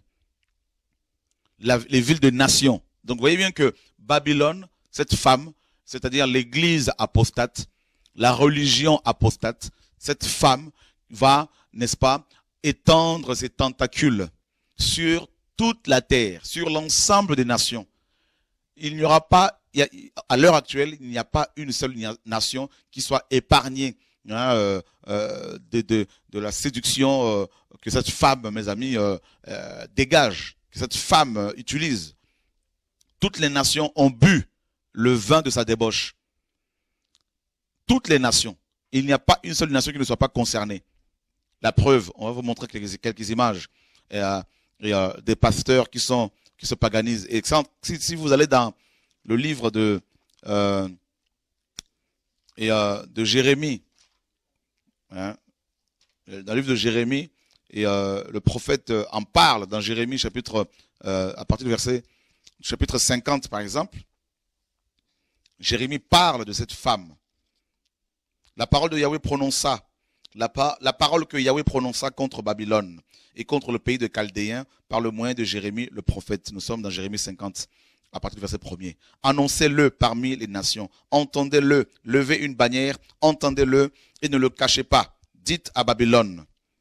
A: la, les villes de nations. Donc, vous voyez bien que Babylone, cette femme, c'est-à-dire l'église apostate, la religion apostate, cette femme va, n'est-ce pas, étendre ses tentacules sur toute la terre, sur l'ensemble des nations. Il n'y aura pas, il y a, à l'heure actuelle, il n'y a pas une seule nation qui soit épargnée hein, euh, euh, de, de, de la séduction euh, que cette femme, mes amis, euh, euh, dégage, que cette femme euh, utilise. Toutes les nations ont bu le vin de sa débauche. Toutes les nations. Il n'y a pas une seule nation qui ne soit pas concernée. La preuve, on va vous montrer quelques, quelques images. Et, euh, et euh, des pasteurs qui sont qui se paganisent. Et si, si vous allez dans le livre de euh, et euh, de Jérémie, hein, dans le livre de Jérémie, et euh, le prophète en parle dans Jérémie chapitre euh, à partir du verset chapitre cinquante par exemple. Jérémie parle de cette femme. La parole de Yahweh prononça, la, la parole que Yahweh prononça contre Babylone et contre le pays de Chaldéens par le moyen de Jérémie le prophète. Nous sommes dans Jérémie cinquante, à partir du verset premier. Annoncez-le parmi les nations, entendez-le, levez une bannière, entendez-le et ne le cachez pas. Dites à Babylone,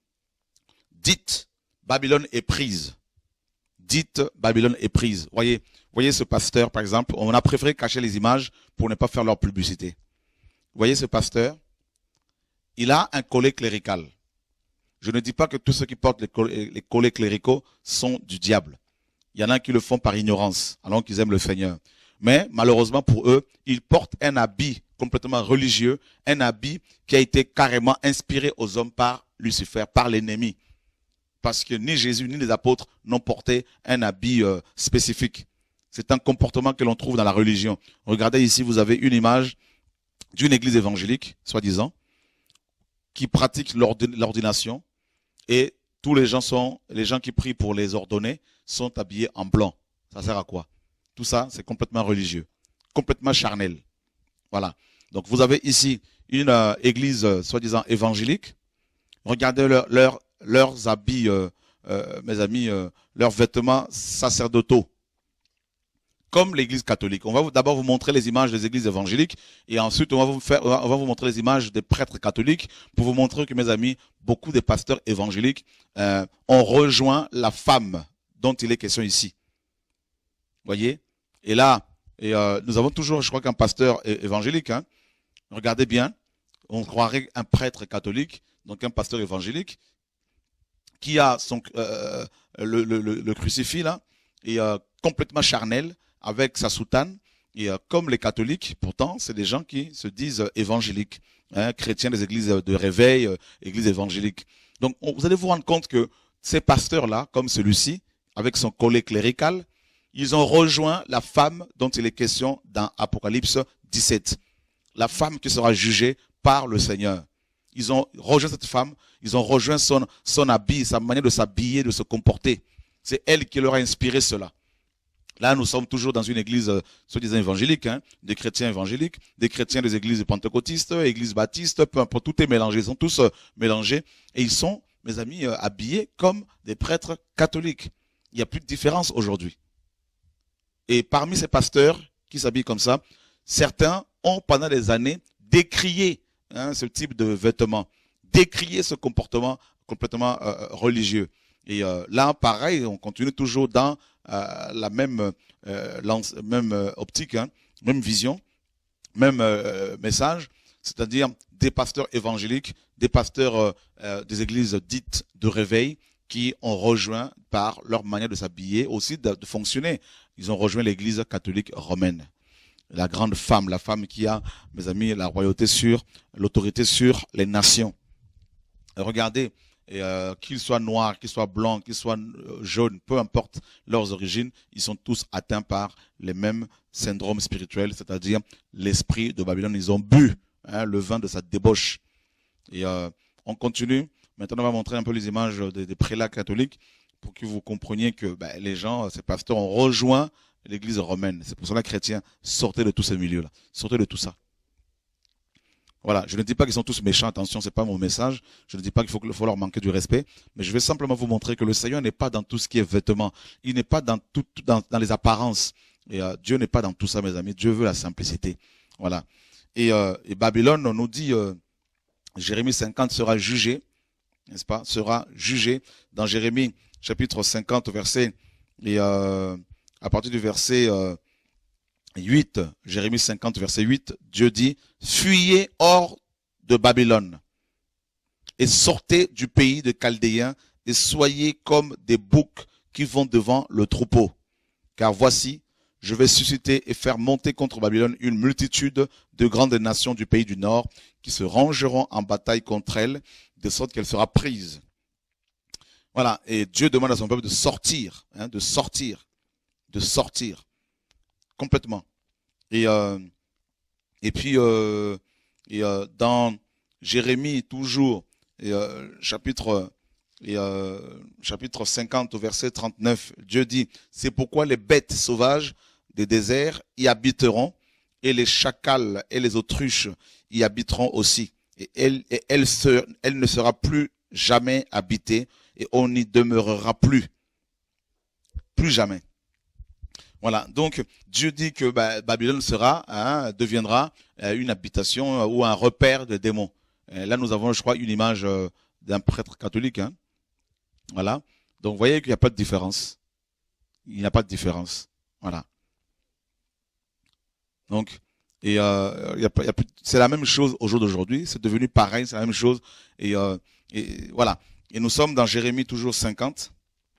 A: dites, Babylone est prise. Dites, Babylone est prise. Voyez, voyez ce pasteur, par exemple, on a préféré cacher les images pour ne pas faire leur publicité. Voyez ce pasteur, il a un collet clérical. Je ne dis pas que tous ceux qui portent les collets, les collets cléricaux sont du diable. Il y en a qui le font par ignorance, alors qu'ils aiment le Seigneur. Mais malheureusement pour eux, ils portent un habit complètement religieux, un habit qui a été carrément inspiré aux hommes par Lucifer, par l'ennemi. Parce que ni Jésus ni les apôtres n'ont porté un habit euh, spécifique. C'est un comportement que l'on trouve dans la religion. Regardez ici, vous avez une image d'une église évangélique, soi-disant, qui pratique l'ordination. Et tous les gens sont, les gens qui prient pour les ordonner sont habillés en blanc. Ça sert à quoi? Tout ça, c'est complètement religieux, complètement charnel. Voilà. Donc vous avez ici une euh, église euh, soi-disant évangélique. Regardez leur, leur, leurs habits, euh, euh, mes amis, euh, leurs vêtements sacerdotaux. Comme l'église catholique. On va d'abord vous montrer les images des églises évangéliques et ensuite on va vous faire, on va vous montrer les images des prêtres catholiques pour vous montrer que, mes amis, beaucoup de pasteurs évangéliques euh, ont rejoint la femme dont il est question ici. Voyez? Et là, et euh, nous avons toujours, je crois qu'un pasteur évangélique, hein, regardez bien, on croirait un prêtre catholique, donc un pasteur évangélique, qui a son, euh, le, le, le, le crucifix là, et euh, complètement charnel, avec sa soutane, et euh, comme les catholiques, pourtant, c'est des gens qui se disent euh, évangéliques, hein, chrétiens des églises de réveil, euh, églises évangéliques. Donc, on, vous allez vous rendre compte que ces pasteurs-là, comme celui-ci, avec son collet clérical, ils ont rejoint la femme dont il est question dans Apocalypse dix-sept. La femme qui sera jugée par le Seigneur. Ils ont rejoint cette femme, ils ont rejoint son, son habit, sa manière de s'habiller, de se comporter. C'est elle qui leur a inspiré cela. Là, nous sommes toujours dans une église, euh, soi-disant évangélique, hein, des chrétiens évangéliques, des chrétiens des églises pentecôtistes, églises baptistes, peu importe, tout est mélangé. Ils sont tous euh, mélangés et ils sont, mes amis, euh, habillés comme des prêtres catholiques. Il n'y a plus de différence aujourd'hui. Et parmi ces pasteurs qui s'habillent comme ça, certains ont pendant des années décrié hein, ce type de vêtements, décrié ce comportement complètement euh, religieux. Et euh, là, pareil, on continue toujours dans euh, la même, euh, lance, même euh, optique, hein, même vision, même euh, message, c'est-à-dire des pasteurs évangéliques, des pasteurs euh, euh, des églises dites de réveil qui ont rejoint par leur manière de s'habiller, aussi de, de fonctionner. Ils ont rejoint l'église catholique romaine. La grande femme, la femme qui a, mes amis, la royauté sur, l'autorité sur les nations. Regardez, et euh, qu'ils soient noirs, qu'ils soient blancs, qu'ils soient euh, jaunes, peu importe leurs origines, ils sont tous atteints par les mêmes syndromes spirituels, c'est-à-dire l'esprit de Babylone. Ils ont bu hein, le vin de sa débauche. Et euh, on continue. Maintenant, on va montrer un peu les images des, des prélats catholiques pour que vous compreniez que ben, les gens, ces pasteurs, ont rejoint l'église romaine. C'est pour cela que les chrétiens, sortez de tous ces milieux-là. Sortez de tout ça. Voilà, je ne dis pas qu'ils sont tous méchants, attention, c'est pas mon message. Je ne dis pas qu'il faut, faut leur manquer du respect, mais je vais simplement vous montrer que le Seigneur n'est pas dans tout ce qui est vêtements. Il n'est pas dans tout, dans, dans les apparences. Et euh, Dieu n'est pas dans tout ça, mes amis. Dieu veut la simplicité. Voilà. Et, euh, et Babylone, on nous dit, euh, Jérémie cinquante sera jugé, n'est-ce pas? Sera jugé dans Jérémie chapitre cinquante, verset et euh, à partir du verset euh, huit, Jérémie cinquante, verset huit, Dieu dit, fuyez hors de Babylone et sortez du pays de Chaldéens et soyez comme des boucs qui vont devant le troupeau. Car voici, je vais susciter et faire monter contre Babylone une multitude de grandes nations du pays du Nord qui se rangeront en bataille contre elle, de sorte qu'elle sera prise. Voilà, et Dieu demande à son peuple de sortir, hein, de sortir, de sortir. Complètement. Et, euh, et puis, euh, et, euh, dans Jérémie, toujours, et, euh, chapitre, et, euh, chapitre cinquante, au verset trente-neuf, Dieu dit, c'est pourquoi les bêtes sauvages des déserts y habiteront, et les chacals et les autruches y habiteront aussi. Et elle, et elle, se, elle ne sera plus jamais habitée, et on n'y demeurera plus. Plus jamais. Voilà, donc Dieu dit que bah, Babylone sera, hein, deviendra euh, une habitation euh, ou un repère de démons. Et là, nous avons, je crois, une image euh, d'un prêtre catholique. Hein. Voilà, donc vous voyez qu'il n'y a pas de différence. Il n'y a pas de différence. Voilà. Donc, et euh, il y a, il y a plus, c'est la même chose au jour d'aujourd'hui. C'est devenu pareil, c'est la même chose. Et, euh, et voilà. Et nous sommes dans Jérémie toujours cinquante.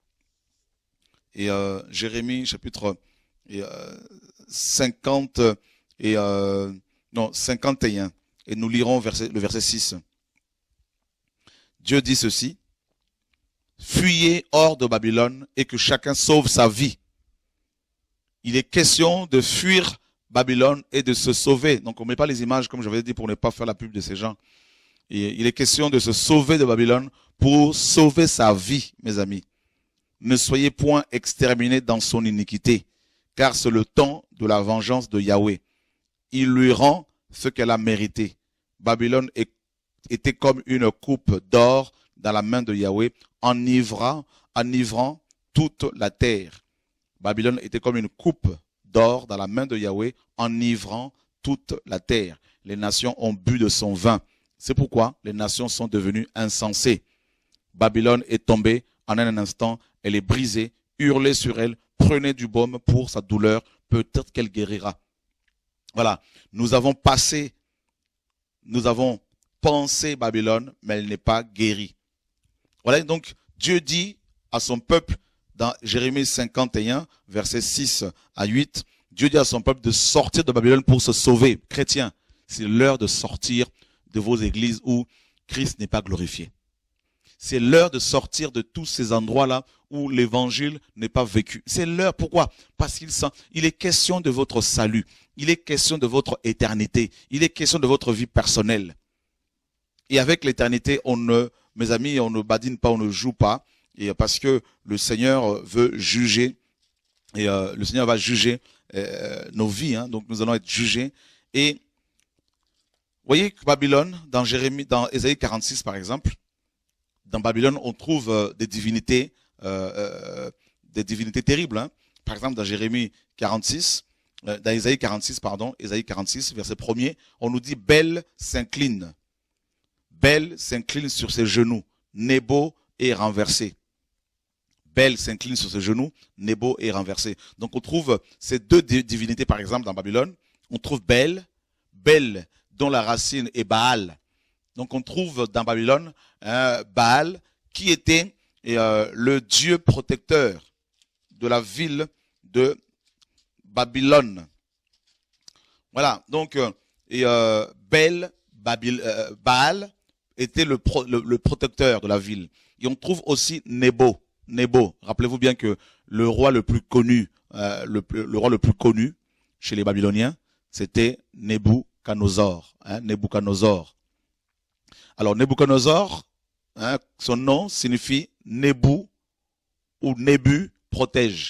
A: Et euh, Jérémie chapitre et, euh, cinquante et euh, non cinquante et un. Et nous lirons verset, le verset six. Dieu dit ceci, fuyez hors de Babylone et que chacun sauve sa vie. Il est question de fuir Babylone et de se sauver. Donc on ne met pas les images comme j'avais dit pour ne pas faire la pub de ces gens. Et il est question de se sauver de Babylone pour sauver sa vie, mes amis. Ne soyez point exterminés dans son iniquité, car c'est le temps de la vengeance de Yahweh. Il lui rend ce qu'elle a mérité. Babylone est, était comme une coupe d'or dans la main de Yahweh, enivrant, enivrant toute la terre. Babylone était comme une coupe d'or dans la main de Yahweh, enivrant toute la terre. Les nations ont bu de son vin. C'est pourquoi les nations sont devenues insensées. Babylone est tombée en un instant, elle est brisée, hurlez sur elle, prenez du baume pour sa douleur, peut-être qu'elle guérira. Voilà, nous avons passé, nous avons pensé Babylone, mais elle n'est pas guérie. Voilà, donc Dieu dit à son peuple, dans Jérémie cinquante et un, versets six à huit, Dieu dit à son peuple de sortir de Babylone pour se sauver. Chrétiens, c'est l'heure de sortir de vos églises où Christ n'est pas glorifié. C'est l'heure de sortir de tous ces endroits-là où l'évangile n'est pas vécu. C'est l'heure. Pourquoi? Parce qu'il sent, il est question de votre salut. Il est question de votre éternité. Il est question de votre vie personnelle. Et avec l'éternité, on ne, mes amis, on ne badine pas, on ne joue pas. et parce que le Seigneur veut juger, et euh, le Seigneur va juger euh, nos vies, hein, donc nous allons être jugés. Et vous voyez que Babylone, dans Jérémie, dans Ésaïe quarante-six par exemple, dans Babylone, on trouve euh, des divinités, euh, euh, des divinités terribles. Hein. Par exemple, dans Jérémie quarante-six, euh, dans Ésaïe quarante-six, pardon, Ésaïe quarante-six, verset premier, on nous dit Bel s'incline. Bel s'incline sur ses genoux. Nebo est renversé. Bel s'incline sur ses genoux. Nebo est renversé. Donc on trouve ces deux divinités, par exemple, dans Babylone. On trouve Bel, Bel dont la racine est Baal. Donc on trouve dans Babylone hein, Baal qui était euh, le dieu protecteur de la ville de Babylone. Voilà, donc euh, et, euh, Bel, Babil, euh, Baal était le, pro, le, le protecteur de la ville. Et on trouve aussi Nebo. Nebo, rappelez-vous bien que le roi le plus connu, euh, le, le roi le plus connu chez les Babyloniens, c'était Nebuchadnezzar. Hein, Nebuchadnezzar. Alors Nebuchadnezzar, hein, son nom signifie Nebu ou Nebu protège.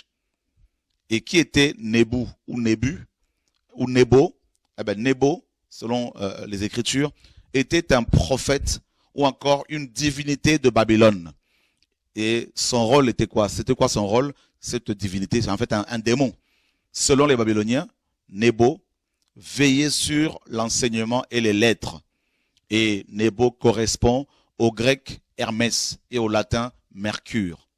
A: Et qui était Nebu ou Nebu ou Nebo? Eh ben Nebo, selon euh, les Écritures, était un prophète ou encore une divinité de Babylone. Et son rôle était quoi? C'était quoi son rôle? Cette divinité, c'est en fait un, un démon. Selon les Babyloniens, Nebo veillait sur l'enseignement et les lettres. Et Nebo correspond au grec Hermès et au latin Mercure.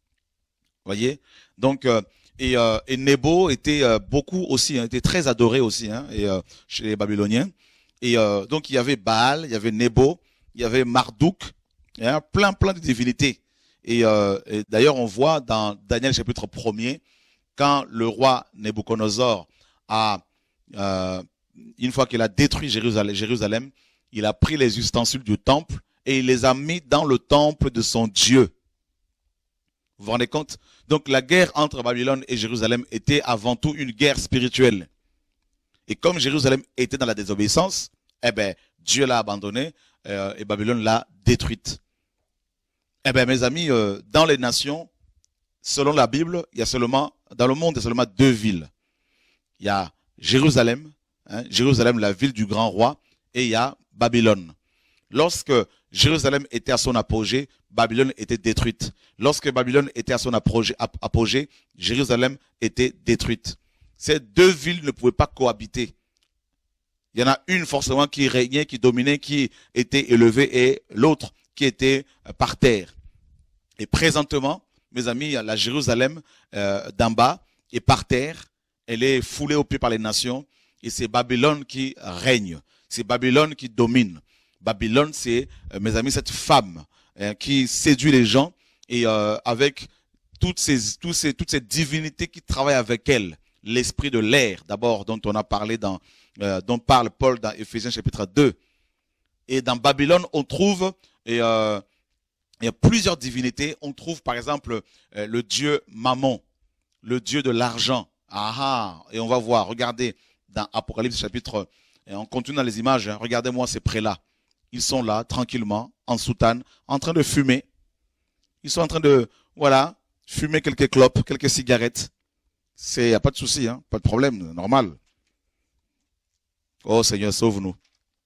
A: Voyez? Donc, euh, et, euh, et Nebo était euh, beaucoup aussi, hein, était très adoré aussi hein, et, euh, chez les Babyloniens. Et euh, donc, il y avait Baal, il y avait Nebo, il y avait Marduk, hein, plein, plein de divinités. Et, euh, et d'ailleurs, on voit dans Daniel chapitre premier, quand le roi Nebuchadnezzar a, euh, une fois qu'il a détruit Jérusalem, Jérusalem, il a pris les ustensiles du temple et il les a mis dans le temple de son Dieu. Vous vous rendez compte? Donc la guerre entre Babylone et Jérusalem était avant tout une guerre spirituelle. Et comme Jérusalem était dans la désobéissance, eh ben Dieu l'a abandonnée euh, et Babylone l'a détruite. Eh bien, mes amis, euh, dans les nations, selon la Bible, il y a seulement, dans le monde, il y a seulement deux villes. Il y a Jérusalem, hein, Jérusalem, la ville du grand roi, et il y a Babylone. Lorsque Jérusalem était à son apogée, Babylone était détruite. Lorsque Babylone était à son apogée, apogée Jérusalem était détruite. Ces deux villes ne pouvaient pas cohabiter. Il y en a une forcément qui régnait, qui dominait, qui était élevée, et l'autre qui était par terre. Et présentement, mes amis, la Jérusalem euh, d'en bas est par terre, elle est foulée aux pieds par les nations, et c'est Babylone qui règne, c'est Babylone qui domine. Babylone, c'est, euh, mes amis, cette femme euh, qui séduit les gens, et euh, avec toutes ces, toutes, ces, toutes ces divinités qui travaillent avec elle, l'esprit de l'air, d'abord, dont on a parlé dans, euh, dont parle Paul dans Éphésiens chapitre deux. Et dans Babylone, on trouve Et euh, il y a plusieurs divinités. On trouve par exemple euh, le dieu Mammon, le dieu de l'argent. Ah ah. Et on va voir, regardez dans Apocalypse chapitre, et on continue dans les images, hein, regardez-moi ces prélats. Ils sont là, tranquillement, en soutane, en train de fumer. Ils sont en train de, voilà, fumer quelques clopes, quelques cigarettes. C'est, y a pas de souci, hein, pas de problème, normal. Oh Seigneur, sauve-nous.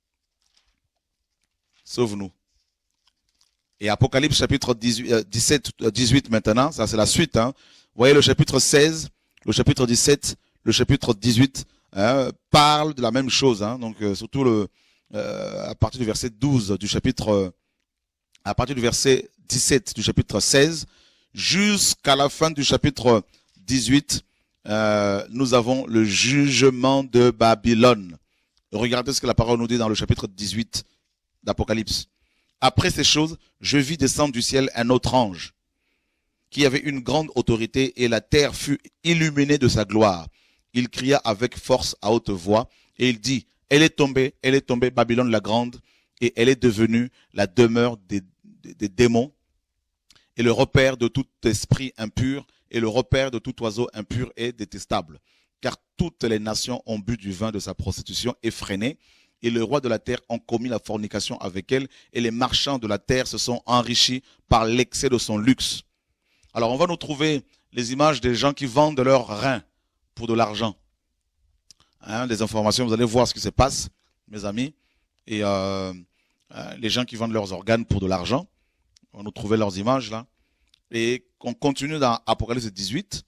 A: Sauve-nous. Et Apocalypse chapitre dix-huit, euh, dix-sept, dix-huit maintenant, ça c'est la suite. Hein. Vous voyez le chapitre seize, le chapitre dix-sept, le chapitre dix-huit hein, parlent de la même chose. Hein. Donc euh, surtout le, euh, à partir du verset douze du chapitre, euh, à partir du verset dix-sept du chapitre seize, jusqu'à la fin du chapitre dix-huit, euh, nous avons le jugement de Babylone. Regardez ce que la parole nous dit dans le chapitre dix-huit d'Apocalypse. Après ces choses, je vis descendre du ciel un autre ange, qui avait une grande autorité, et la terre fut illuminée de sa gloire. Il cria avec force à haute voix, et il dit, elle est tombée, elle est tombée, Babylone la grande, et elle est devenue la demeure des, des, des démons, et le repère de tout esprit impur, et le repère de tout oiseau impur et détestable. Car toutes les nations ont bu du vin de sa prostitution effrénée, et le roi de la terre ont commis la fornication avec elle, et les marchands de la terre se sont enrichis par l'excès de son luxe. Alors, on va nous trouver les images des gens qui vendent leurs reins pour de l'argent. Hein, les informations, vous allez voir ce qui se passe, mes amis. Et euh, euh, les gens qui vendent leurs organes pour de l'argent, on va nous trouver leurs images là. Et on continue dans Apocalypse dix-huit.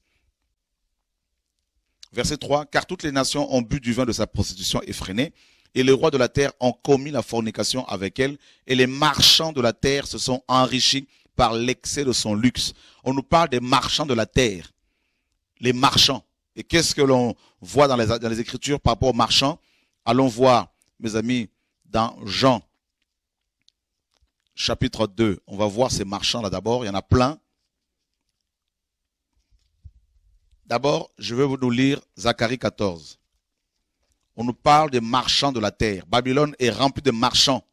A: Verset trois, car toutes les nations ont bu du vin de sa prostitution effrénée, et les rois de la terre ont commis la fornication avec elle, et les marchands de la terre se sont enrichis par l'excès de son luxe. On nous parle des marchands de la terre, les marchands. Et qu'est-ce que l'on voit dans les, dans les Écritures par rapport aux marchands? Allons voir, mes amis, dans Jean, chapitre deux. On va voir ces marchands là d'abord, il y en a plein. D'abord, je vais vous nous lire Zacharie quatorze. On nous parle des marchands de la terre. Babylone est remplie de marchands.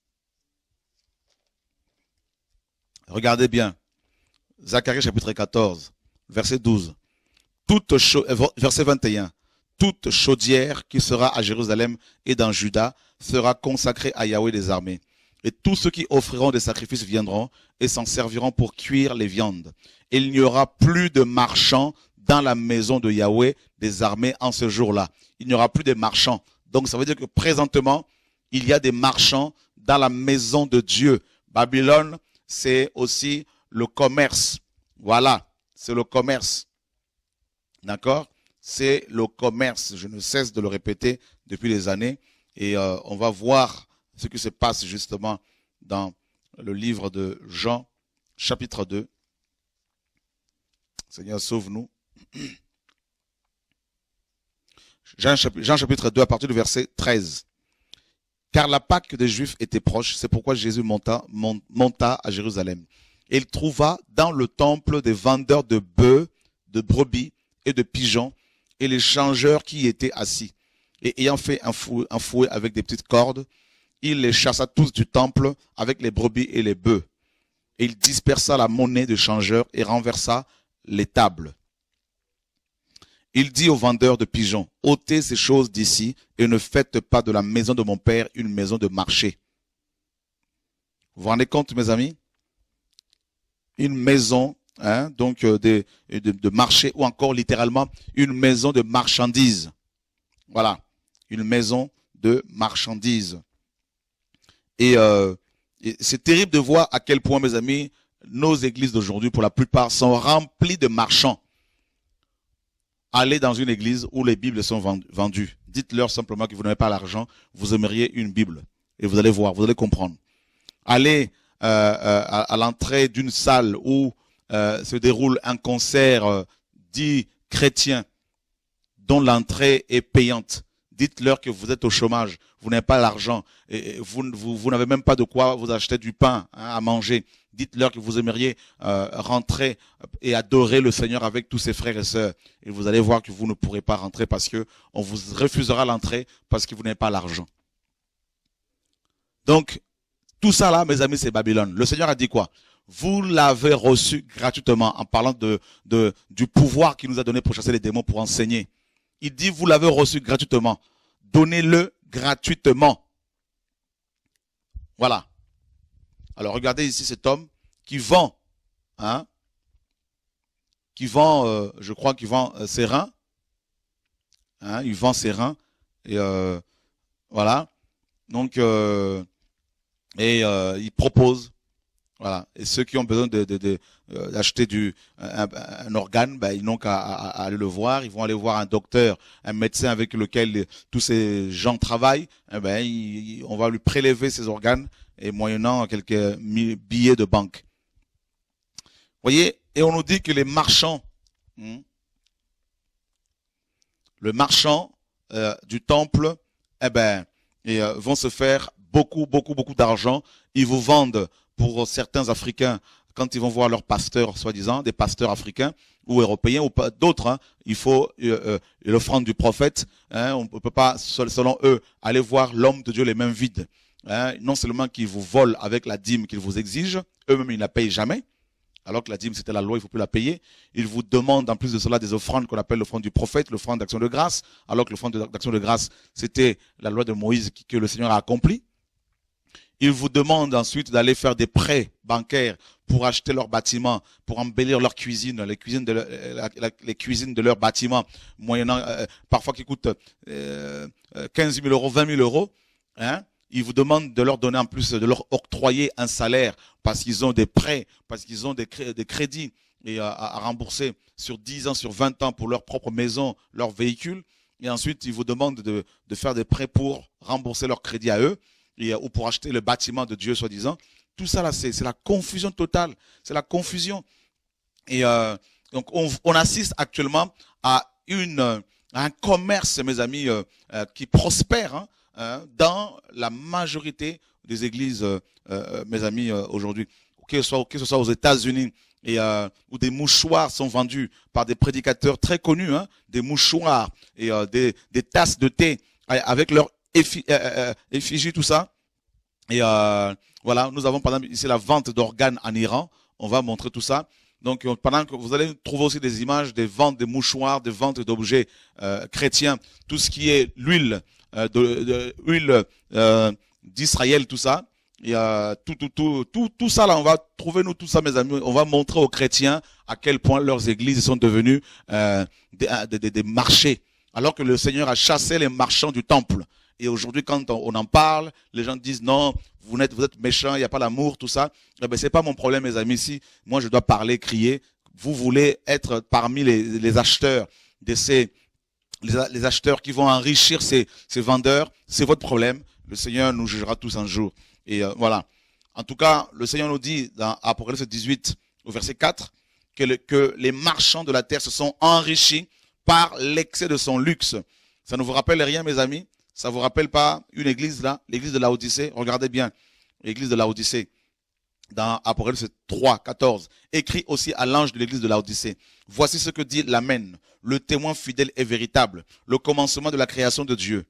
A: Regardez bien. Zacharie chapitre quatorze, verset douze. Toute verset vingt et un. Toute chaudière qui sera à Jérusalem et dans Juda sera consacrée à Yahweh des armées. Et tous ceux qui offriront des sacrifices viendront et s'en serviront pour cuire les viandes. Et il n'y aura plus de marchands dans la maison de Yahweh des armées en ce jour-là. Il n'y aura plus de marchands. Donc ça veut dire que présentement, il y a des marchands dans la maison de Dieu. Babylone, c'est aussi le commerce. Voilà, c'est le commerce. D'accord? C'est le commerce. Je ne cesse de le répéter depuis des années. Et euh, on va voir ce qui se passe justement dans le livre de Jean, chapitre deux. Seigneur, sauve-nous. Jean chapitre, Jean chapitre deux à partir du verset treize. Car la Pâque des Juifs était proche, c'est pourquoi Jésus monta, monta à Jérusalem. Et il trouva dans le temple des vendeurs de bœufs, de brebis et de pigeons, et les changeurs qui y étaient assis. Et ayant fait un fouet, un fouet avec des petites cordes, il les chassa tous du temple avec les brebis et les bœufs. Et il dispersa la monnaie des changeurs et renversa les tables. Il dit aux vendeurs de pigeons, ôtez ces choses d'ici et ne faites pas de la maison de mon père une maison de marché. Vous vous rendez compte, mes amis? Une maison, hein, donc euh, de, de, de marché, ou encore littéralement une maison de marchandises. Voilà, une maison de marchandises. Et, euh, et c'est terrible de voir à quel point, mes amis, nos églises d'aujourd'hui, pour la plupart, sont remplies de marchands. Allez dans une église où les Bibles sont vendues. Dites-leur simplement que vous n'avez pas l'argent, vous aimeriez une Bible. Et vous allez voir, vous allez comprendre. Allez euh, euh, à, à l'entrée d'une salle où euh, se déroule un concert euh, dit chrétien, dont l'entrée est payante. Dites-leur que vous êtes au chômage, vous n'avez pas l'argent, et vous, vous, vous n'avez même pas de quoi vous acheter du pain hein, à manger. Dites-leur que vous aimeriez euh, rentrer et adorer le Seigneur avec tous ses frères et sœurs. Et vous allez voir que vous ne pourrez pas rentrer parce que on vous refusera l'entrée parce que vous n'avez pas l'argent. Donc, tout ça là, mes amis, c'est Babylone. Le Seigneur a dit quoi? Vous l'avez reçu gratuitement en parlant de, de, du pouvoir qu'il nous a donné pour chasser les démons, pour enseigner. Il dit, vous l'avez reçu gratuitement. Donnez-le gratuitement. Voilà. Alors, regardez ici cet homme qui vend, hein, qui vend, euh, je crois qu'il vend euh, ses reins. Hein, il vend ses reins. Et euh, voilà. Donc, euh, et euh, il propose. Voilà. Et ceux qui ont besoin de, de, de, euh, d'acheter du un, un organe, ben, ils n'ont qu'à à, à aller le voir. Ils vont aller voir un docteur, un médecin avec lequel les, tous ces gens travaillent. Eh ben, il, on va lui prélever ses organes et moyennant quelques billets de banque. Voyez, et on nous dit que les marchands, hmm, le marchand euh, du temple, eh ben, et, euh, vont se faire beaucoup, beaucoup, beaucoup d'argent. Ils vous vendent. Pour certains Africains, quand ils vont voir leurs pasteurs, soi-disant, des pasteurs africains ou européens ou d'autres, hein, il faut euh, euh, l'offrande du prophète. Hein, on ne peut pas, selon eux, aller voir l'homme de Dieu les mains vides. Hein, non seulement qu'ils vous volent avec la dîme qu'ils vous exigent, eux-mêmes ils ne la payent jamais, alors que la dîme c'était la loi, il ne faut plus la payer. Ils vous demandent en plus de cela des offrandes qu'on appelle l'offrande du prophète, l'offrande d'action de grâce, alors que l'offrande d'action de grâce c'était la loi de Moïse que le Seigneur a accomplie. Il vous demande ensuite d'aller faire des prêts bancaires pour acheter leurs bâtiments, pour embellir leur cuisine, les cuisines de, leur, la, la, les cuisines de leurs bâtiments, moyennant euh, parfois qui coûtent euh, quinze mille euros, vingt mille euros, hein, ils vous demandent de leur donner en plus, de leur octroyer un salaire parce qu'ils ont des prêts, parce qu'ils ont des, cré des crédits et à, à rembourser sur dix ans, sur vingt ans pour leur propre maison, leur véhicule. Et ensuite, ils vous demandent de, de faire des prêts pour rembourser leur crédit à eux et, ou pour acheter le bâtiment de Dieu, soi-disant. Tout ça, là, c'est la confusion totale. C'est la confusion. Et euh, donc, on, on assiste actuellement à, une, à un commerce, mes amis, euh, euh, qui prospère hein, euh, dans la majorité des églises, euh, euh, mes amis, euh, aujourd'hui. Que ce soit, que ce soit aux États-Unis, et euh, où des mouchoirs sont vendus par des prédicateurs très connus, hein, des mouchoirs et euh, des, des tasses de thé avec leur effigie, euh, effigie tout ça. Et euh, voilà, nous avons par exemple ici la vente d'organes en Iran. On va montrer tout ça. Donc pendant que vous allez trouver aussi des images des ventes de mouchoirs, des ventes d'objets euh, chrétiens, tout ce qui est l'huile, euh, de, de huile euh, d'Israël, tout ça. Et euh, tout, tout, tout, tout, tout ça là, on va trouver nous tout ça, mes amis. On va montrer aux chrétiens à quel point leurs églises sont devenues euh, des, des, des, des marchés, alors que le Seigneur a chassé les marchands du temple. Et aujourd'hui, quand on, on en parle, les gens disent non, vous êtes, vous êtes méchants, il n'y a pas l'amour, tout ça. Eh ben, c'est pas mon problème, mes amis. Si moi je dois parler, crier, vous voulez être parmi les, les acheteurs de ces, les, les acheteurs qui vont enrichir ces, ces vendeurs, c'est votre problème. Le Seigneur nous jugera tous un jour. Et euh, voilà. En tout cas, le Seigneur nous dit dans Apocalypse dix-huit, au verset quatre, que, le, que les marchands de la terre se sont enrichis par l'excès de son luxe. Ça ne vous rappelle rien, mes amis? Ça vous rappelle pas une église là, l'église de Laodicée? Regardez bien, l'église de Laodicée, dans Apocalypse trois, quatorze, écrit aussi à l'ange de l'église de Laodicée. Voici ce que dit l'Amen, le témoin fidèle et véritable, le commencement de la création de Dieu.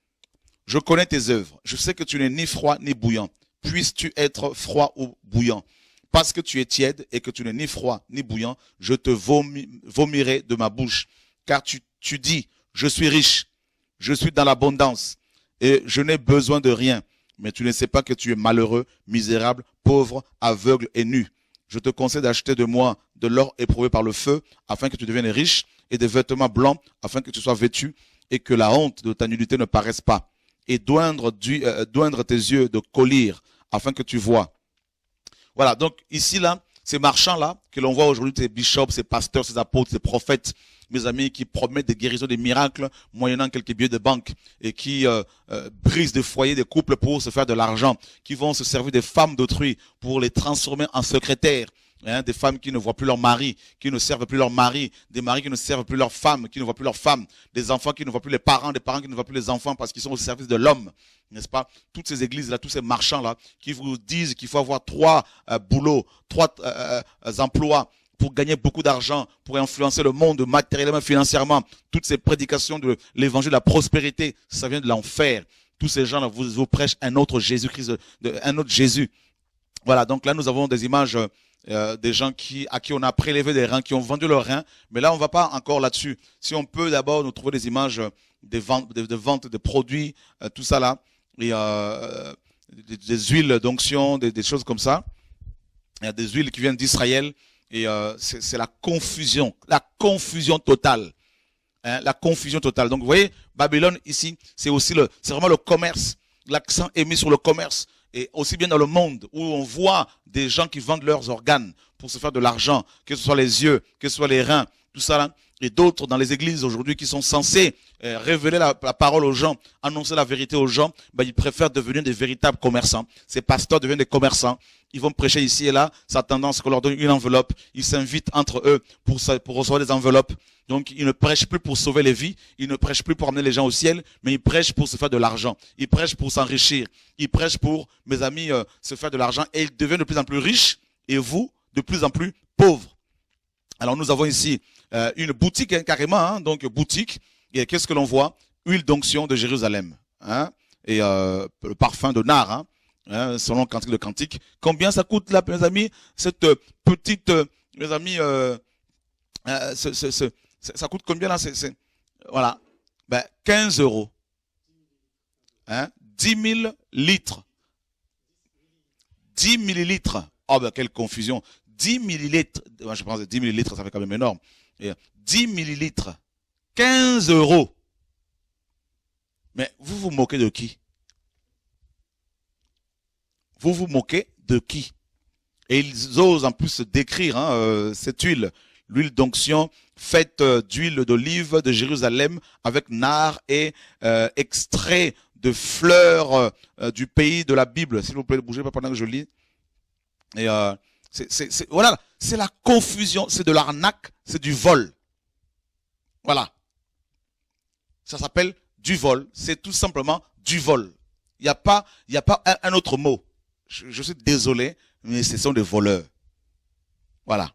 A: Je connais tes œuvres, je sais que tu n'es ni froid ni bouillant. Puisses-tu être froid ou bouillant? Parce que tu es tiède et que tu n'es ni froid ni bouillant, je te vomi, vomirai de ma bouche. Car tu, tu dis, je suis riche, je suis dans l'abondance et je n'ai besoin de rien. Mais tu ne sais pas que tu es malheureux, misérable, pauvre, aveugle et nu. Je te conseille d'acheter de moi de l'or éprouvé par le feu, afin que tu deviennes riche, et des vêtements blancs, afin que tu sois vêtu, et que la honte de ta nudité ne paraisse pas. Et doindre, du, euh, doindre tes yeux de collyre, afin que tu vois. Voilà, donc ici, là, ces marchands-là, que l'on voit aujourd'hui, ces bishops, ces pasteurs, ces apôtres, ces prophètes, mes amis, qui promettent des guérisons, des miracles, moyennant quelques billets de banque, et qui euh, euh, brisent des foyers, des couples pour se faire de l'argent, qui vont se servir des femmes d'autrui pour les transformer en secrétaires, hein, des femmes qui ne voient plus leur mari, qui ne servent plus leur mari, des maris qui ne servent plus leurs femmes, qui ne voient plus leurs femmes, des enfants qui ne voient plus les parents, des parents qui ne voient plus les enfants parce qu'ils sont au service de l'homme, n'est-ce pas? Toutes ces églises-là, tous ces marchands-là, qui vous disent qu'il faut avoir trois euh, boulots, trois euh, euh, emplois, pour gagner beaucoup d'argent, pour influencer le monde matériellement, financièrement. Toutes ces prédications de l'évangile de la prospérité, ça vient de l'enfer. Tous ces gens-là vous, vous prêchent un autre Jésus-Christ, un autre Jésus. Voilà, donc là nous avons des images euh, des gens qui, à qui on a prélevé des reins, qui ont vendu leurs reins. Mais là on ne va pas encore là-dessus. Si on peut d'abord nous trouver des images des ventes, de, de vente de produits, euh, tout ça là, et euh, des, des huiles d'onction, des, des choses comme ça. Il y a des huiles qui viennent d'Israël. Et euh, c'est la confusion, la confusion totale, hein, la confusion totale. Donc vous voyez, Babylone ici, c'est aussi le, c'est vraiment le commerce. L'accent est mis sur le commerce, et aussi bien dans le monde où on voit des gens qui vendent leurs organes pour se faire de l'argent, que ce soit les yeux, que ce soit les reins, tout ça là, et d'autres dans les églises aujourd'hui qui sont censés euh, révéler la, la parole aux gens, annoncer la vérité aux gens, ben, ils préfèrent devenir des véritables commerçants. Ces pasteurs deviennent des commerçants. Ils vont prêcher ici et là, ça a tendance qu'on leur donne une enveloppe. Ils s'invitent entre eux pour, pour recevoir des enveloppes. Donc, ils ne prêchent plus pour sauver les vies. Ils ne prêchent plus pour amener les gens au ciel, mais ils prêchent pour se faire de l'argent. Ils prêchent pour s'enrichir. Ils prêchent pour, mes amis, euh, se faire de l'argent. Et ils deviennent de plus en plus riches. Et vous, de plus en plus pauvres. Alors, nous avons ici euh, une boutique, hein, carrément. Hein, donc, boutique. Et qu'est-ce que l'on voit? Huile d'onction de Jérusalem. Hein, et euh, le parfum de nard, hein. Hein, selon le cantique de cantique. Combien ça coûte là, mes amis? Cette euh, petite, euh, mes amis, euh, euh, ce, ce, ce, ça coûte combien là? C'est, c'est, voilà, ben, quinze euros. Hein? dix mille litres. dix millilitres. Oh ben quelle confusion. dix millilitres, moi je pense que dix millilitres, ça fait quand même énorme. Et dix millilitres, quinze euros. Mais vous vous moquez de qui? Vous vous moquez de qui? Et ils osent en plus décrire hein, euh, cette huile, l'huile d'onction faite euh, d'huile d'olive de Jérusalem avec nard et euh, extrait de fleurs euh, du pays de la Bible. S'il vous plaît, ne bougez pas pendant que je lis. Et euh, c'est, c'est, c'est, voilà, c'est la confusion, c'est de l'arnaque, c'est du vol. Voilà. Ça s'appelle du vol. C'est tout simplement du vol. Il n'y a pas, il n'y a pas un, un autre mot. Je, je suis désolé, mais ce sont des voleurs. Voilà.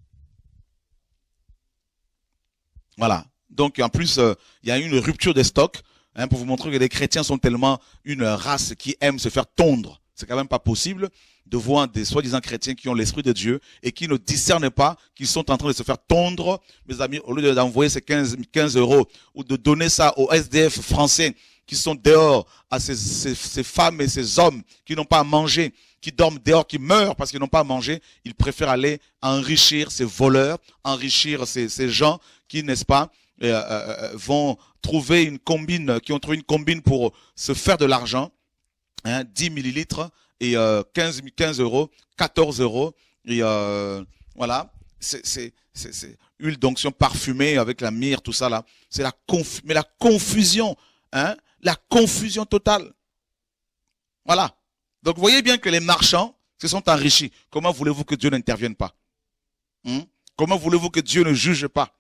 A: Voilà. Donc, en plus, euh, il y a une rupture des stocks, hein, pour vous montrer que les chrétiens sont tellement une race qui aime se faire tondre. C'est quand même pas possible de voir des soi-disant chrétiens qui ont l'esprit de Dieu et qui ne discernent pas qu'ils sont en train de se faire tondre. Mes amis, au lieu d'envoyer ces quinze, quinze euros ou de donner ça aux S D F français qui sont dehors, à ces, ces, ces femmes et ces hommes qui n'ont pas à manger, qui dorment dehors, qui meurent parce qu'ils n'ont pas à manger, ils préfèrent aller enrichir ces voleurs, enrichir ces, ces gens qui, n'est-ce pas, euh, euh, vont trouver une combine, qui ont trouvé une combine pour se faire de l'argent, hein, dix millilitres et euh, quinze, quinze euros, quatorze euros, et euh, voilà, c'est, c'est, c'est, c'est huile d'onction parfumée avec la myrrhe, tout ça là, c'est la conf, mais la confusion, hein, la confusion totale. Voilà. Donc, vous voyez bien que les marchands se sont enrichis. Comment voulez-vous que Dieu n'intervienne pas? Hum? Comment voulez-vous que Dieu ne juge pas?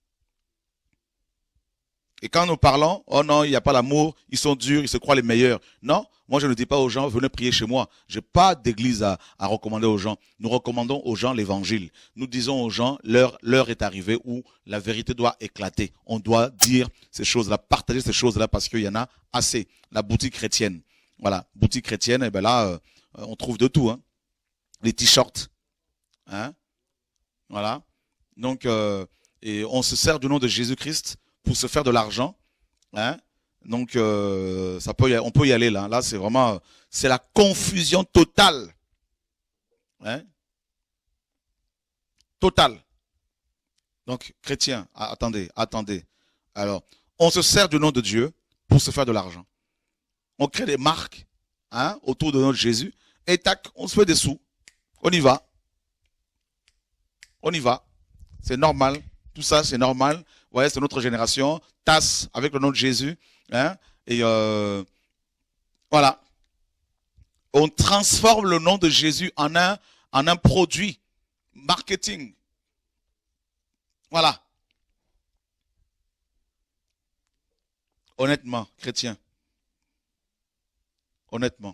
A: Et quand nous parlons, oh non, il n'y a pas l'amour, ils sont durs, ils se croient les meilleurs. Non, moi je ne dis pas aux gens, venez prier chez moi. Je n'ai pas d'église à, à recommander aux gens. Nous recommandons aux gens l'évangile. Nous disons aux gens, l'heure, l'heure est arrivée où la vérité doit éclater. On doit dire ces choses-là, partager ces choses-là parce qu'il y en a assez. La boutique chrétienne. Voilà, boutique chrétienne, et ben là, euh, on trouve de tout. Hein. Les t-shirts. Hein. Voilà. Donc, euh, et on se sert du nom de Jésus-Christ pour se faire de l'argent, hein. Donc euh, ça peut, y, on peut y aller là. Là, c'est vraiment, c'est la confusion totale, hein, totale. Donc chrétiens, attendez, attendez. Alors, on se sert du nom de Dieu pour se faire de l'argent. On crée des marques, hein, autour de notre Jésus, et tac, on se fait des sous. On y va, on y va. C'est normal. Tout ça, c'est normal. Ouais, c'est notre génération. Tasse avec le nom de Jésus. Hein, et euh, voilà. On transforme le nom de Jésus en un, en un produit. Marketing. Voilà. Honnêtement, chrétien. Honnêtement.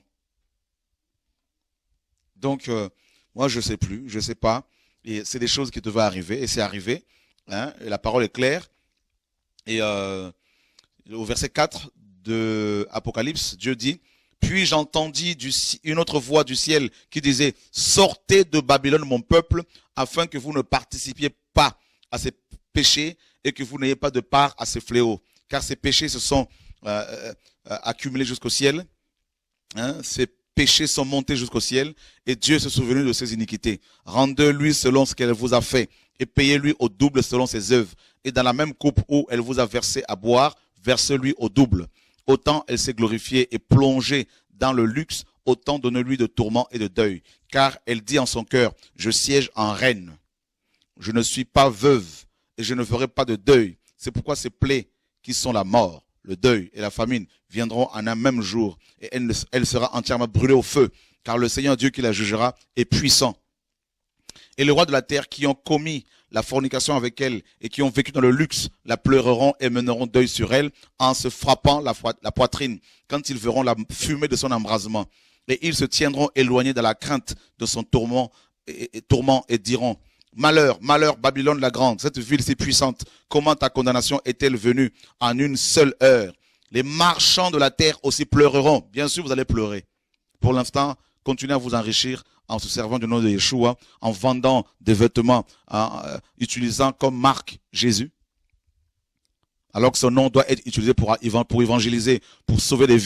A: Donc, euh, moi, je ne sais plus. Je ne sais pas. Et c'est des choses qui devaient arriver. Et c'est arrivé. Hein, et la parole est claire. Et euh, au verset quatre de Apocalypse, Dieu dit, puis j'entendis du, une autre voix du ciel qui disait, sortez de Babylone mon peuple, afin que vous ne participiez pas à ces péchés et que vous n'ayez pas de part à ces fléaux. Car ces péchés se sont euh, euh, accumulés jusqu'au ciel. Hein, ces péchés sont montés jusqu'au ciel et Dieu s'est souvenu de ses iniquités. Rendez-lui selon ce qu'elle vous a fait et payez-lui au double selon ses œuvres. Et dans la même coupe où elle vous a versé à boire, versez-lui au double. Autant elle s'est glorifiée et plongée dans le luxe, autant donnez-lui de tourments et de deuil. Car elle dit en son cœur, je siège en reine. Je ne suis pas veuve et je ne ferai pas de deuil. C'est pourquoi ces plaies qui sont la mort, le deuil et la famine viendront en un même jour. Et elle, elle sera entièrement brûlée au feu. Car le Seigneur Dieu qui la jugera est puissant. Et les rois de la terre qui ont commis la fornication avec elle et qui ont vécu dans le luxe la pleureront et mèneront deuil sur elle en se frappant la, la poitrine quand ils verront la fumée de son embrasement. Et ils se tiendront éloignés dans la crainte de son tourment et, et, tourment et diront, malheur, malheur, Babylone la grande, cette ville si puissante, comment ta condamnation est-elle venue en une seule heure? Les marchands de la terre aussi pleureront. Bien sûr, vous allez pleurer. Pour l'instant, continuez à vous enrichir en se servant du nom de Yeshua, en vendant des vêtements, en euh, utilisant comme marque Jésus. Alors que son nom doit être utilisé pour, pour évangéliser, pour sauver des vies.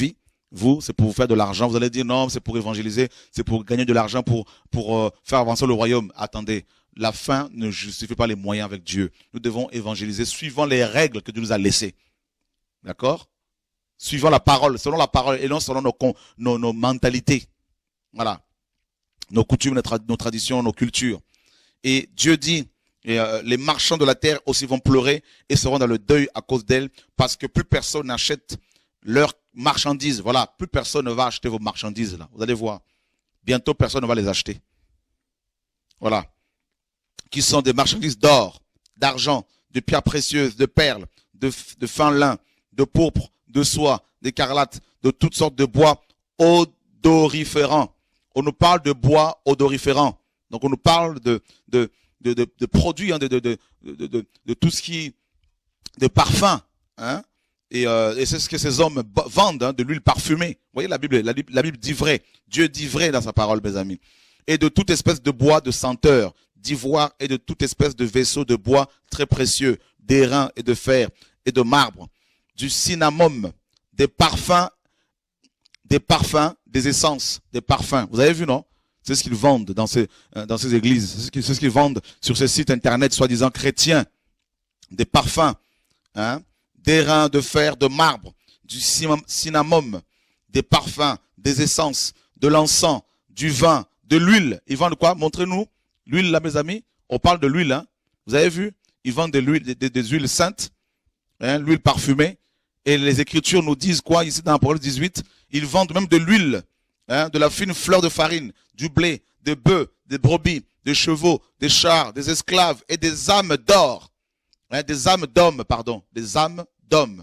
A: Vous, c'est pour vous faire de l'argent. Vous allez dire non, c'est pour évangéliser, c'est pour gagner de l'argent, pour pour euh, faire avancer le royaume. Attendez, la fin ne justifie pas les moyens avec Dieu. Nous devons évangéliser suivant les règles que Dieu nous a laissées. D'accord? Suivant la parole, selon la parole et non selon nos, nos, nos mentalités. Voilà. Nos coutumes, nos, tra nos traditions, nos cultures. Et Dieu dit, et, euh, les marchands de la terre aussi vont pleurer et seront dans le deuil à cause d'elle, parce que plus personne n'achète leurs marchandises. Voilà, plus personne ne va acheter vos marchandises là. Vous allez voir. Bientôt, personne ne va les acheter. Voilà. Qui sont des marchandises d'or, d'argent, de pierres précieuses, de perles, de, de fin lin, de pourpre, de soie, d'écarlate, de toutes sortes de bois odoriférants. On nous parle de bois odoriférants. Donc on nous parle de, de, de, de, de produits, hein, de, de, de, de, de, de tout ce qui, de parfums, hein. Et, euh, et c'est ce que ces hommes vendent, hein, de l'huile parfumée. Vous voyez, la Bible, la, la Bible dit vrai. Dieu dit vrai dans sa parole, mes amis. Et de toute espèce de bois de senteur, d'ivoire et de toute espèce de vaisseau de bois très précieux, d'airain et de fer et de marbre, du cinnamome, des parfums, des parfums, des essences, des parfums. Vous avez vu, non? C'est ce qu'ils vendent dans ces, dans ces églises. C'est ce qu'ils, c'est ce qu'ils vendent sur ces sites internet soi-disant chrétiens. Des parfums, hein? D'airain, de fer, de marbre, du cinnamome, des parfums, des essences, de l'encens, du vin, de l'huile. Ils vendent quoi? Montrez-nous. L'huile, là, mes amis. On parle de l'huile, hein. Vous avez vu? Ils vendent de l'huile, des, des, des huiles saintes, hein, l'huile parfumée. Et les Écritures nous disent quoi? Ici, dans Apocalypse dix-huit, ils vendent même de l'huile, hein, de la fine fleur de farine, du blé, des bœufs, des brebis, des chevaux, des chars, des esclaves et des âmes d'or. Hein, des âmes d'hommes, pardon, des âmes d'hommes.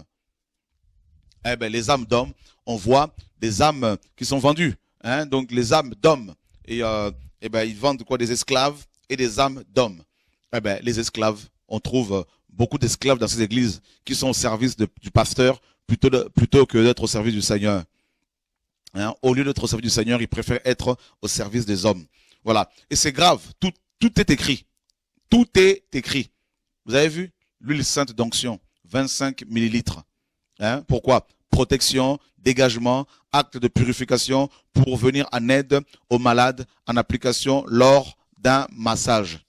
A: Eh ben, les âmes d'hommes, on voit des âmes qui sont vendues. Hein, donc les âmes d'hommes. Et euh, eh ben, ils vendent quoi? Des esclaves et des âmes d'hommes. Eh ben, les esclaves, on trouve beaucoup d'esclaves dans ces églises qui sont au service de, du pasteur plutôt, de, plutôt que d'être au service du Seigneur. Hein, au lieu d'être au service du Seigneur, ils préfèrent être au service des hommes. Voilà. Et c'est grave. Tout, tout est écrit. Tout est écrit. Vous avez vu? L'huile sainte d'onction, vingt-cinq millilitres. Hein? Pourquoi? Protection, dégagement, acte de purification pour venir en aide aux malades en application lors d'un massage.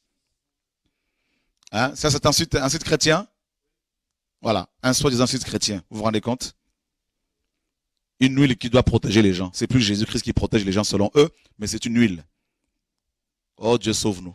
A: Hein? Ça, c'est un site, un site chrétien? Voilà, un soi-disant site chrétien. Vous vous rendez compte? Une huile qui doit protéger les gens. C'est plus Jésus-Christ qui protège les gens selon eux, mais c'est une huile. Oh, Dieu sauve-nous.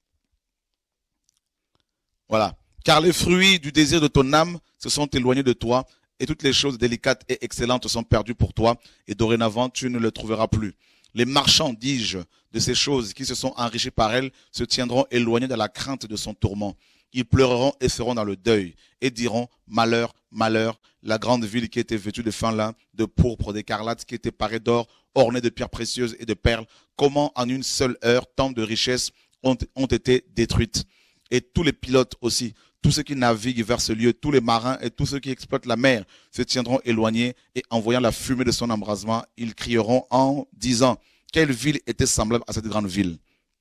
A: Voilà. Car les fruits du désir de ton âme se sont éloignés de toi, et toutes les choses délicates et excellentes sont perdues pour toi, et dorénavant tu ne le trouveras plus. Les marchands, dis-je, de ces choses qui se sont enrichis par elles, se tiendront éloignés de la crainte de son tourment. Ils pleureront et seront dans le deuil, et diront, malheur, malheur, la grande ville qui était vêtue de fin lin, de pourpre, d'écarlate, qui était parée d'or, ornée de pierres précieuses et de perles, comment en une seule heure tant de richesses ont, ont été détruites. Et tous les pilotes aussi, tous ceux qui naviguent vers ce lieu, tous les marins et tous ceux qui exploitent la mer se tiendront éloignés, et en voyant la fumée de son embrasement, ils crieront en disant, quelle ville était semblable à cette grande ville?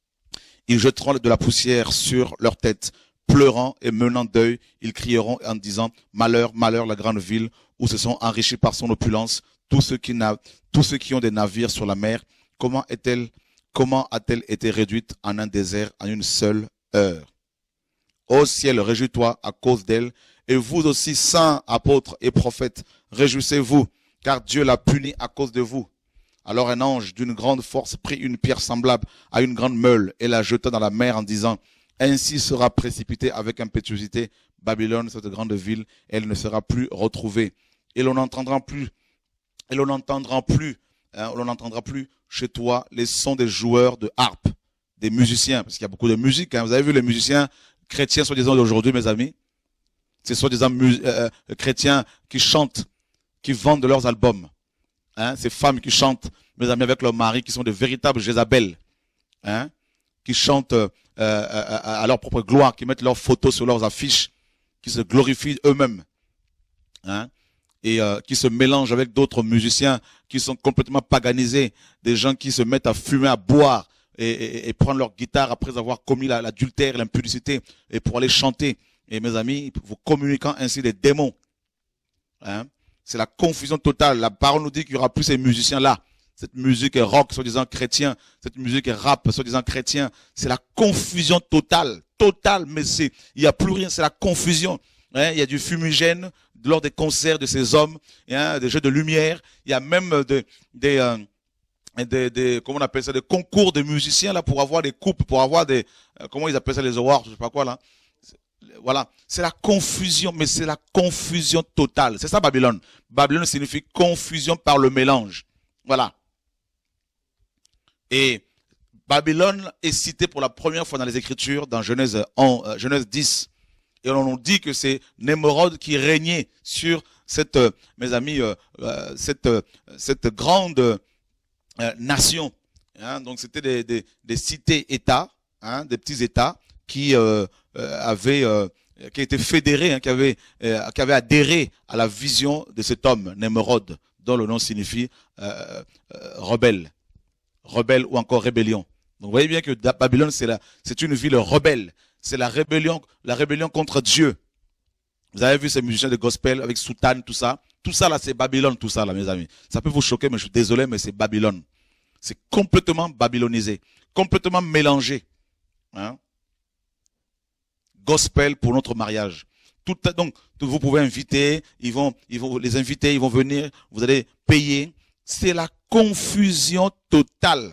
A: Ils jetteront de la poussière sur leur tête, pleurant et menant deuil, ils crieront en disant, malheur, malheur, la grande ville, où se sont enrichis par son opulence tous ceux qui, tous ceux qui ont des navires sur la mer. Comment est-elle, comment a-t-elle été réduite en un désert en une seule heure? Ô ciel, réjouis-toi à cause d'elle, et vous aussi, saints, apôtres et prophètes, réjouissez-vous, car Dieu l'a puni à cause de vous. Alors un ange d'une grande force prit une pierre semblable à une grande meule et la jeta dans la mer en disant, ainsi sera précipitée avec impétuosité Babylone, cette grande ville, elle ne sera plus retrouvée. Et l'on n'entendra plus, et l'on n'entendra plus, hein, l'on n'entendra plus chez toi les sons des joueurs de harpe, des musiciens, parce qu'il y a beaucoup de musique. Hein. Vous avez vu les musiciens chrétiens soi-disant d'aujourd'hui, mes amis? C'est soi-disant euh, chrétiens qui chantent, qui vendent leurs albums. Hein. Ces femmes qui chantent, mes amis, avec leurs maris, qui sont de véritables Jézabel, hein, qui chantent euh, euh, à leur propre gloire, qui mettent leurs photos sur leurs affiches, qui se glorifient eux-mêmes, hein, et euh, qui se mélangent avec d'autres musiciens qui sont complètement paganisés, des gens qui se mettent à fumer, à boire, et, et, et prendre leur guitare après avoir commis l'adultère, la, l'impudicité, et pour aller chanter. Et mes amis, vous communiquant ainsi des démons. Hein, C'est la confusion totale. La parole nous dit qu'il y aura plus ces musiciens-là. Cette musique est rock, soi-disant chrétien. Cette musique est rap, soi-disant chrétien. C'est la confusion totale. Totale, mais c'est, il n'y a plus rien, c'est la confusion. Hein, il y a du fumigène lors des concerts de ces hommes, hein, des jeux de lumière. Il y a même des, des, euh, des, des, comment on appelle ça, des concours de musiciens là pour avoir des coupes, pour avoir des, euh, comment ils appellent ça, les awards, je sais pas quoi là. Voilà, c'est la confusion, mais c'est la confusion totale. C'est ça Babylone. Babylone signifie confusion par le mélange. Voilà. Et Babylone est citée pour la première fois dans les Écritures, dans Genèse, en, euh, Genèse dix. Et on nous dit que c'est Némorod qui régnait sur cette, euh, mes amis, euh, euh, cette, euh, cette grande euh, nation. Hein, donc c'était des, des, des cités-États, hein, des petits États qui euh, euh, avaient, euh, qui étaient fédérés, hein, qui avaient, euh, qui avaient adhéré à la vision de cet homme, Némorod, dont le nom signifie euh, euh, rebelle, rebelle ou encore rébellion. Donc vous voyez bien que Babylone, c'est la, c'est une ville rebelle. C'est la rébellion, la rébellion contre Dieu. Vous avez vu ces musiciens de gospel avec soutane, tout ça. Tout ça là, c'est Babylone, tout ça là, mes amis. Ça peut vous choquer, mais je suis désolé, mais c'est Babylone. C'est complètement babylonisé, complètement mélangé. Hein? Gospel pour notre mariage. Tout, donc, vous pouvez inviter, ils vont, ils vont les inviter, ils vont venir, vous allez payer. C'est la confusion totale.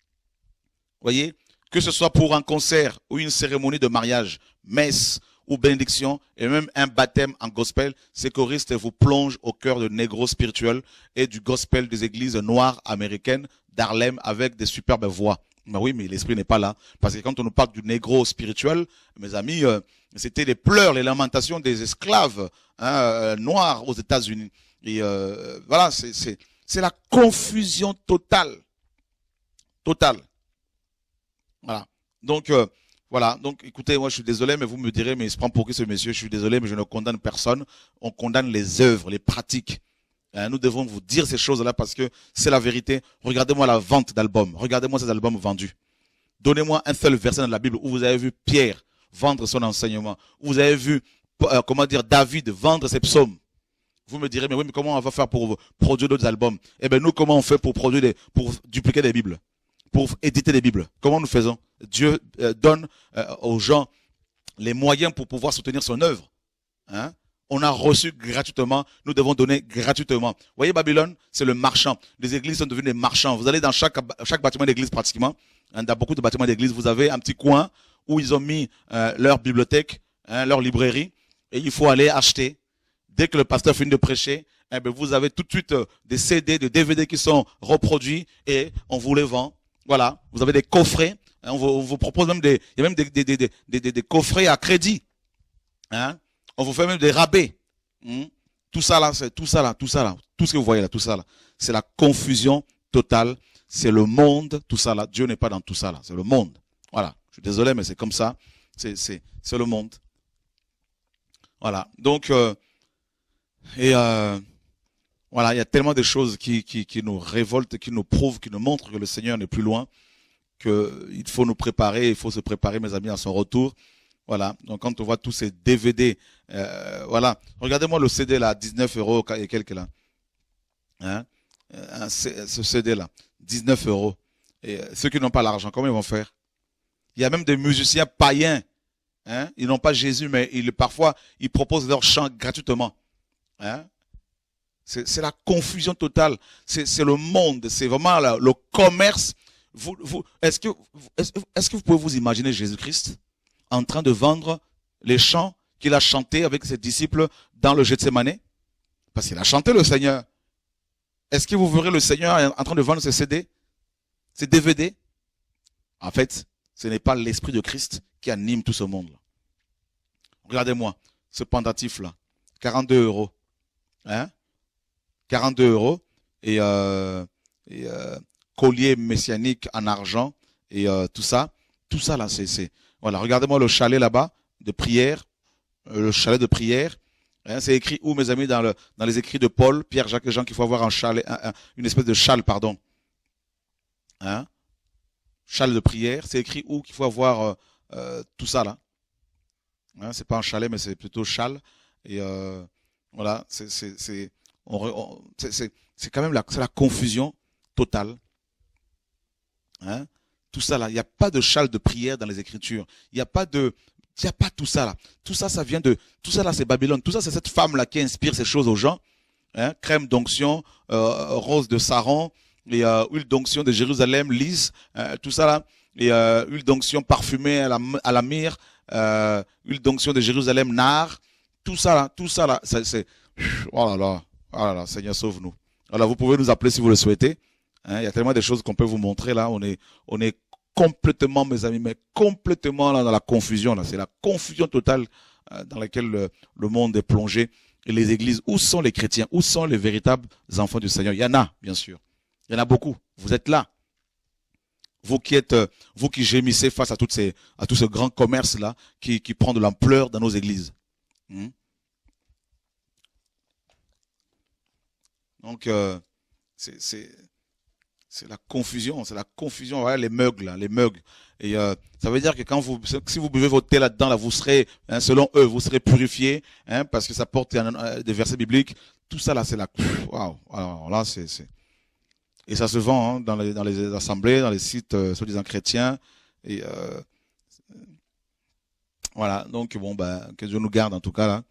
A: Vous voyez? Que ce soit pour un concert ou une cérémonie de mariage, messe ou bénédiction, et même un baptême en gospel, ces choristes vous plongent au cœur de négro spirituel et du gospel des églises noires américaines d'Harlem avec des superbes voix. Ben oui, mais l'esprit n'est pas là. Parce que quand on nous parle du négro spirituel, mes amis, euh, c'était les pleurs, les lamentations des esclaves hein, euh, noirs aux États-Unis. Et euh, voilà, c'est, c'est, c'est la confusion totale. Totale. Voilà. Donc, euh, voilà. Donc, écoutez, moi, je suis désolé, mais vous me direz, mais il se prend pour qui ce monsieur? Je suis désolé, mais je ne condamne personne. On condamne les œuvres, les pratiques. Hein, nous devons vous dire ces choses-là parce que c'est la vérité. Regardez-moi la vente d'albums. Regardez-moi ces albums vendus. Donnez-moi un seul verset dans la Bible où vous avez vu Pierre vendre son enseignement. Où vous avez vu, euh, comment dire, David vendre ses psaumes. Vous me direz, mais oui, mais comment on va faire pour produire d'autres albums? Eh bien, nous, comment on fait pour produire des, pour dupliquer des Bibles? Pour éditer des Bibles. Comment nous faisons? Dieu euh, donne euh, aux gens les moyens pour pouvoir soutenir son œuvre. Hein? On a reçu gratuitement, nous devons donner gratuitement. Vous voyez, Babylone, c'est le marchand. Les églises sont devenues des marchands. Vous allez dans chaque, chaque bâtiment d'église pratiquement, hein, dans beaucoup de bâtiments d'église, vous avez un petit coin où ils ont mis euh, leur bibliothèque, hein, leur librairie, et il faut aller acheter. Dès que le pasteur finit de prêcher, eh bien, vous avez tout de suite euh, des C D, des D V D qui sont reproduits et on vous les vend. Voilà, vous avez des coffrets, hein, on, vous, on vous propose même des, il y a même des, des, des, des, des, des coffrets à crédit. Hein? On vous fait même des rabais. Hum? Tout ça là, c'est tout ça là, tout ça là, tout ce que vous voyez là, tout ça là, c'est la confusion totale. C'est le monde, tout ça là. Dieu n'est pas dans tout ça là, c'est le monde. Voilà, je suis désolé, mais c'est comme ça. C'est c'est c'est le monde. Voilà. Donc euh, et euh, voilà, il y a tellement de choses qui, qui, qui nous révoltent, qui nous prouvent, qui nous montrent que le Seigneur n'est plus loin, qu'il faut nous préparer, il faut se préparer, mes amis, à son retour. Voilà. Donc, quand on voit tous ces D V D, euh, voilà. Regardez-moi le C D là, dix-neuf euros et quelques là. Hein? Ce C D là, dix-neuf euros. Et ceux qui n'ont pas l'argent, comment ils vont faire? Il y a même des musiciens païens. Hein? Ils n'ont pas Jésus, mais ils, parfois, ils proposent leur chant gratuitement. Hein? C'est la confusion totale. C'est le monde. C'est vraiment la, le commerce. Vous, vous, est-ce que, est-ce, est-ce que vous pouvez vous imaginer Jésus-Christ en train de vendre les chants qu'il a chantés avec ses disciples dans le Gethsémané? Parce qu'il a chanté le Seigneur. Est-ce que vous verrez le Seigneur en train de vendre ses C D, ses D V D? En fait, ce n'est pas l'Esprit de Christ qui anime tout ce monde-là. Regardez-moi, ce pendatif-là, quarante-deux euros. Hein? quarante-deux euros et, euh, et euh, collier messianique en argent et euh, tout ça. Tout ça là, c'est... Voilà, regardez-moi le chalet là-bas de prière, euh, le chalet de prière. Hein, c'est écrit où, mes amis, dans, le, dans les écrits de Paul, Pierre, Jacques et Jean, qu'il faut avoir un chalet, un, un, une espèce de châle, pardon. Hein? Châle de prière, c'est écrit où qu'il faut avoir euh, euh, tout ça là. Hein, c'est pas un chalet, mais c'est plutôt châle. Et euh, voilà, c'est... c'est quand même la, c'est la confusion totale. Hein? Tout ça là, il n'y a pas de châle de prière dans les Écritures. Il n'y a pas de, il n'y a pas tout ça là. Tout ça, ça vient de, tout ça là, c'est Babylone. Tout ça, c'est cette femme là qui inspire ces choses aux gens. Hein? Crème d'onction, euh, rose de Saron, et euh, huile d'onction de Jérusalem, lisse, euh, tout ça là, et euh, huile d'onction parfumée à la, à la myrrhe, euh, huile d'onction de Jérusalem, nard, tout ça là, tout ça là, c'est, oh là là, oh là là, Seigneur sauve-nous. Alors vous pouvez nous appeler si vous le souhaitez. Hein, il y a tellement de choses qu'on peut vous montrer là. On est, on est complètement, mes amis, mais complètement là dans la confusion là. C'est la confusion totale euh, dans laquelle le, le monde est plongé. Et les églises, où sont les chrétiens? Où sont les véritables enfants du Seigneur? Il y en a, bien sûr. Il y en a beaucoup. Vous êtes là. Vous qui êtes, euh, vous qui gémissez face à toutes ces, à tout ce grand commerce là qui, qui prend de l'ampleur dans nos églises. Hmm? Donc, euh, c'est, c'est C'est la confusion, c'est la confusion, voilà, les mugs là, les mugs. Et euh, ça veut dire que quand vous, si vous buvez votre thé là-dedans, là, vous serez, hein, selon eux, vous serez purifié, hein, parce que ça porte un, un, des versets bibliques. Tout ça là, c'est la, waouh. Alors là, c'est, c'est, et ça se vend hein, dans les dans les assemblées, dans les sites euh, soi-disant chrétiens. Et euh, voilà. Donc bon, ben, que Dieu nous garde en tout cas là.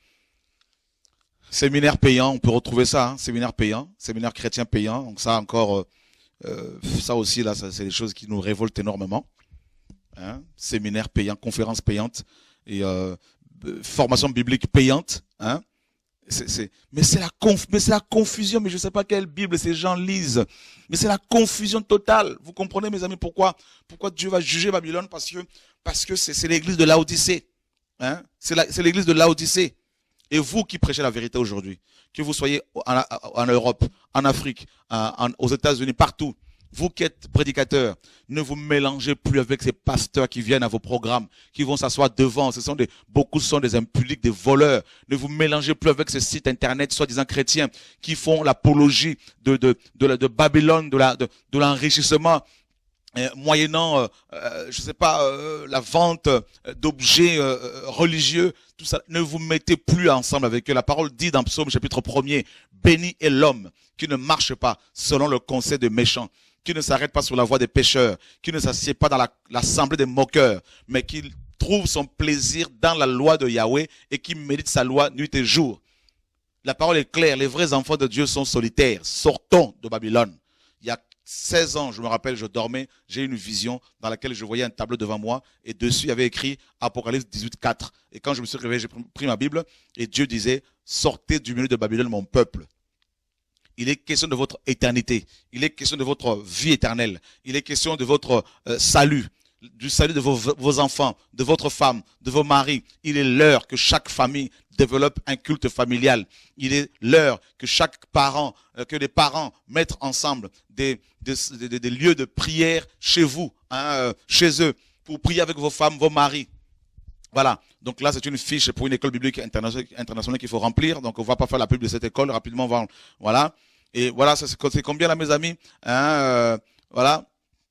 A: Séminaire payant, on peut retrouver ça, hein, séminaire payant, séminaire chrétien payant. Donc ça encore. Euh, Euh, ça aussi, là, ça, c'est des choses qui nous révoltent énormément. Hein? Séminaire payant, conférence payante et euh, formation biblique payante. Hein? C'est, c'est, mais c'est la conf, mais c'est la confusion. Mais je sais pas quelle Bible ces gens lisent. Mais c'est la confusion totale. Vous comprenez, mes amis, pourquoi, pourquoi Dieu va juger Babylone? Parce que, parce que c'est, c'est l'église de Laodicée. Hein? C'est la, c'est l'église de Laodicée. Et vous qui prêchez la vérité aujourd'hui, que vous soyez en, en Europe, en Afrique, en, en, aux États-Unis, partout, vous qui êtes prédicateurs, ne vous mélangez plus avec ces pasteurs qui viennent à vos programmes, qui vont s'asseoir devant. Ce sont des, beaucoup sont des impudiques, des voleurs. Ne vous mélangez plus avec ces sites internet soi-disant chrétiens qui font l'apologie de, de, de, de, de Babylone, de la, de, de l'enrichissement. Euh, moyennant, euh, euh, je sais pas, euh, la vente d'objets euh, religieux, tout ça, ne vous mettez plus ensemble avec eux. La parole dit dans Psaume chapitre premier, béni est l'homme qui ne marche pas selon le conseil des méchants, qui ne s'arrête pas sur la voie des pécheurs, qui ne s'assied pas dans la, l'assemblée des moqueurs, mais qui trouve son plaisir dans la loi de Yahweh et qui médite sa loi nuit et jour. La parole est claire, les vrais enfants de Dieu sont solitaires. Sortons de Babylone. Il y a seize ans, je me rappelle, je dormais, j'ai eu une vision dans laquelle je voyais un tableau devant moi et dessus il y avait écrit Apocalypse dix-huit quatre. Et quand je me suis réveillé, j'ai pris ma Bible et Dieu disait, sortez du milieu de Babylone mon peuple. Il est question de votre éternité, il est question de votre vie éternelle, il est question de votre euh, salut, du salut de vos, vos enfants, de votre femme, de vos maris. Il est l'heure que chaque famille développe un culte familial. Il est l'heure que chaque parent, euh, que les parents mettent ensemble des, des, des, des lieux de prière chez vous, hein, euh, chez eux, pour prier avec vos femmes, vos maris. Voilà. Donc là, c'est une fiche pour une école biblique internationale, internationale qu'il faut remplir. Donc on va pas faire la pub de cette école. Rapidement, on va, voilà. Et voilà, c'est, c'est combien là, mes amis, hein, euh, voilà.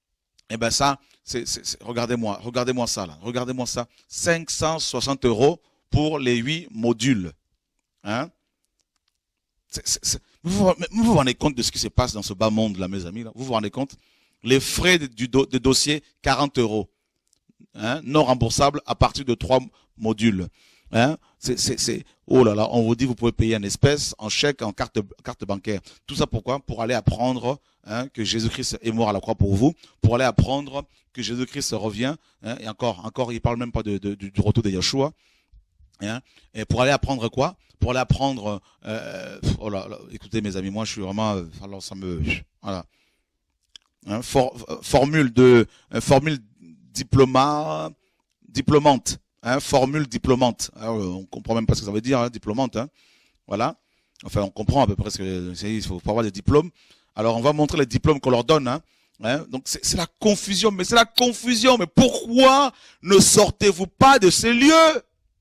A: Et ben ça, c'est, c'est, c'est, regardez-moi, regardez-moi ça là, regardez-moi ça, cinq cent soixante euros pour les huit modules, hein. C'est, c'est, c'est, vous, vous vous rendez compte de ce qui se passe dans ce bas monde là, mes amis là. Vous vous rendez compte? Les frais du do, de dossier, quarante euros, hein, non remboursables à partir de trois modules. Hein, c'est, c'est, c'est, oh là là, on vous dit vous pouvez payer en espèces, en chèque, en carte, carte bancaire. Tout ça pourquoi? Pour aller apprendre hein, que Jésus-Christ est mort à la croix pour vous, pour aller apprendre que Jésus-Christ revient. Hein, et encore, encore, il parle même pas de, de, du retour de Yeshua. Hein, et pour aller apprendre quoi? Pour aller apprendre. Euh, oh là là, écoutez mes amis, moi je suis vraiment, alors ça me, voilà. Hein, for, formule de, euh, formule diplôma, diplômante. Hein, formule diplômante. Alors, on comprend même pas ce que ça veut dire, hein, diplômante. Hein. Voilà. Enfin, on comprend à peu près ce que c'est. Il faut pas avoir des diplômes. Alors, on va montrer les diplômes qu'on leur donne. Hein. Hein. Donc, c'est, c'est la confusion. Mais c'est la confusion. Mais pourquoi ne sortez-vous pas de ces lieux?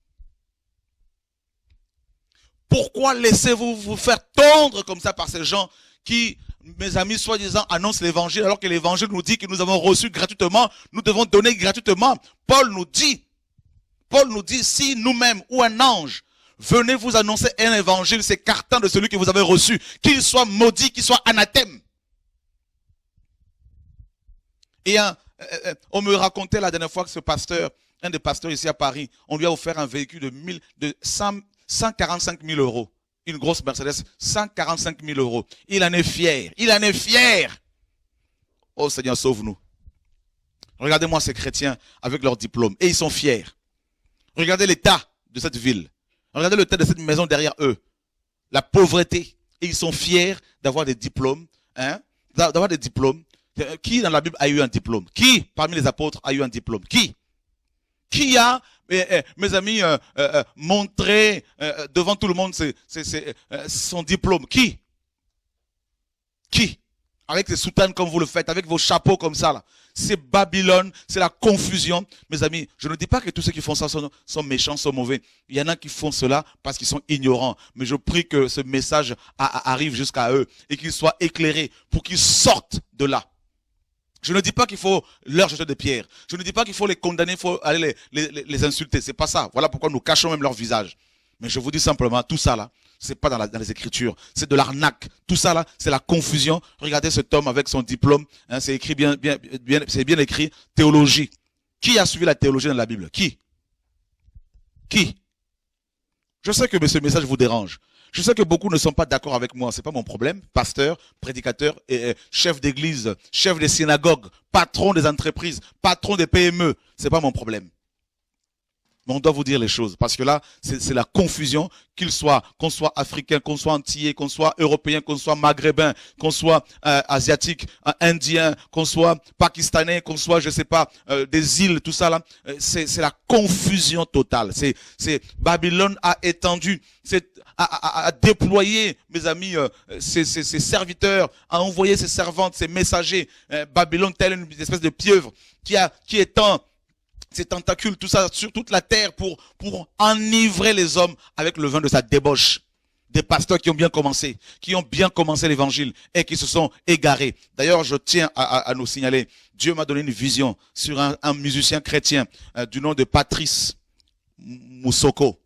A: Pourquoi laissez-vous vous faire tondre comme ça par ces gens qui, mes amis, soi-disant, annoncent l'évangile alors que l'évangile nous dit que nous avons reçu gratuitement, nous devons donner gratuitement. Paul nous dit, Paul nous dit, si nous-mêmes ou un ange venez vous annoncer un évangile s'écartant de celui que vous avez reçu, qu'il soit maudit, qu'il soit anathème. Et un, euh, on me racontait la dernière fois que ce pasteur, un des pasteurs ici à Paris, on lui a offert un véhicule de, mille, de cent, cent quarante-cinq mille euros. Une grosse Mercedes, cent quarante-cinq mille euros. Il en est fier. Il en est fier. Oh Seigneur, sauve-nous. Regardez-moi ces chrétiens avec leur diplôme. Et ils sont fiers. Regardez l'état de cette ville. Regardez l'état de cette maison derrière eux. La pauvreté. Et ils sont fiers d'avoir des diplômes. Hein, d'avoir des diplômes. Qui dans la Bible a eu un diplôme? Qui parmi les apôtres a eu un diplôme? Qui? Qui a, eh, eh, mes amis, euh, euh, montré euh, devant tout le monde ses, ses, ses, euh, son diplôme? Qui? Qui? Avec ses soutanes comme vous le faites, avec vos chapeaux comme ça là. C'est Babylone, c'est la confusion. Mes amis, je ne dis pas que tous ceux qui font ça sont, sont méchants, sont mauvais. Il y en a qui font cela parce qu'ils sont ignorants. Mais je prie que ce message a, a, arrive jusqu'à eux et qu'ils soient éclairés pour qu'ils sortent de là. Je ne dis pas qu'il faut leur jeter des pierres. Je ne dis pas qu'il faut les condamner, il faut aller les, les, les insulter. C'est pas ça. Voilà pourquoi nous cachons même leur visage. Mais je vous dis simplement, tout ça là, c'est pas dans, la, dans les Écritures. C'est de l'arnaque. Tout ça là, c'est la confusion. Regardez cet homme avec son diplôme. Hein, c'est écrit bien, bien, bien, c'est bien écrit. Théologie. Qui a suivi la théologie dans la Bible? Qui? Qui? Je sais que ce message vous dérange. Je sais que beaucoup ne sont pas d'accord avec moi, c'est pas mon problème. Pasteur, prédicateur, et, et, chef d'église, chef des synagogues, patron des entreprises, patron des P M E, c'est pas mon problème. Mais on doit vous dire les choses, parce que là, c'est la confusion, qu'il soit, qu'on soit africain, qu'on soit antillais, qu'on soit européen, qu'on soit maghrébin, qu'on soit euh, asiatique, euh, indien, qu'on soit pakistanais, qu'on soit, je sais pas, euh, des îles, tout ça là, euh, c'est la confusion totale. C'est, c'est Babylone a étendu, c'est à, à, à déployer, mes amis, euh, ses, ses, ses serviteurs, à envoyer ses servantes, ses messagers. Euh, Babylone, telle une espèce de pieuvre qui a, qui étend ses tentacules, tout ça, sur toute la terre pour, pour enivrer les hommes avec le vin de sa débauche. Des pasteurs qui ont bien commencé, qui ont bien commencé l'évangile et qui se sont égarés. D'ailleurs, je tiens à, à, à nous signaler, Dieu m'a donné une vision sur un, un musicien chrétien euh, du nom de Patrice Moussoko,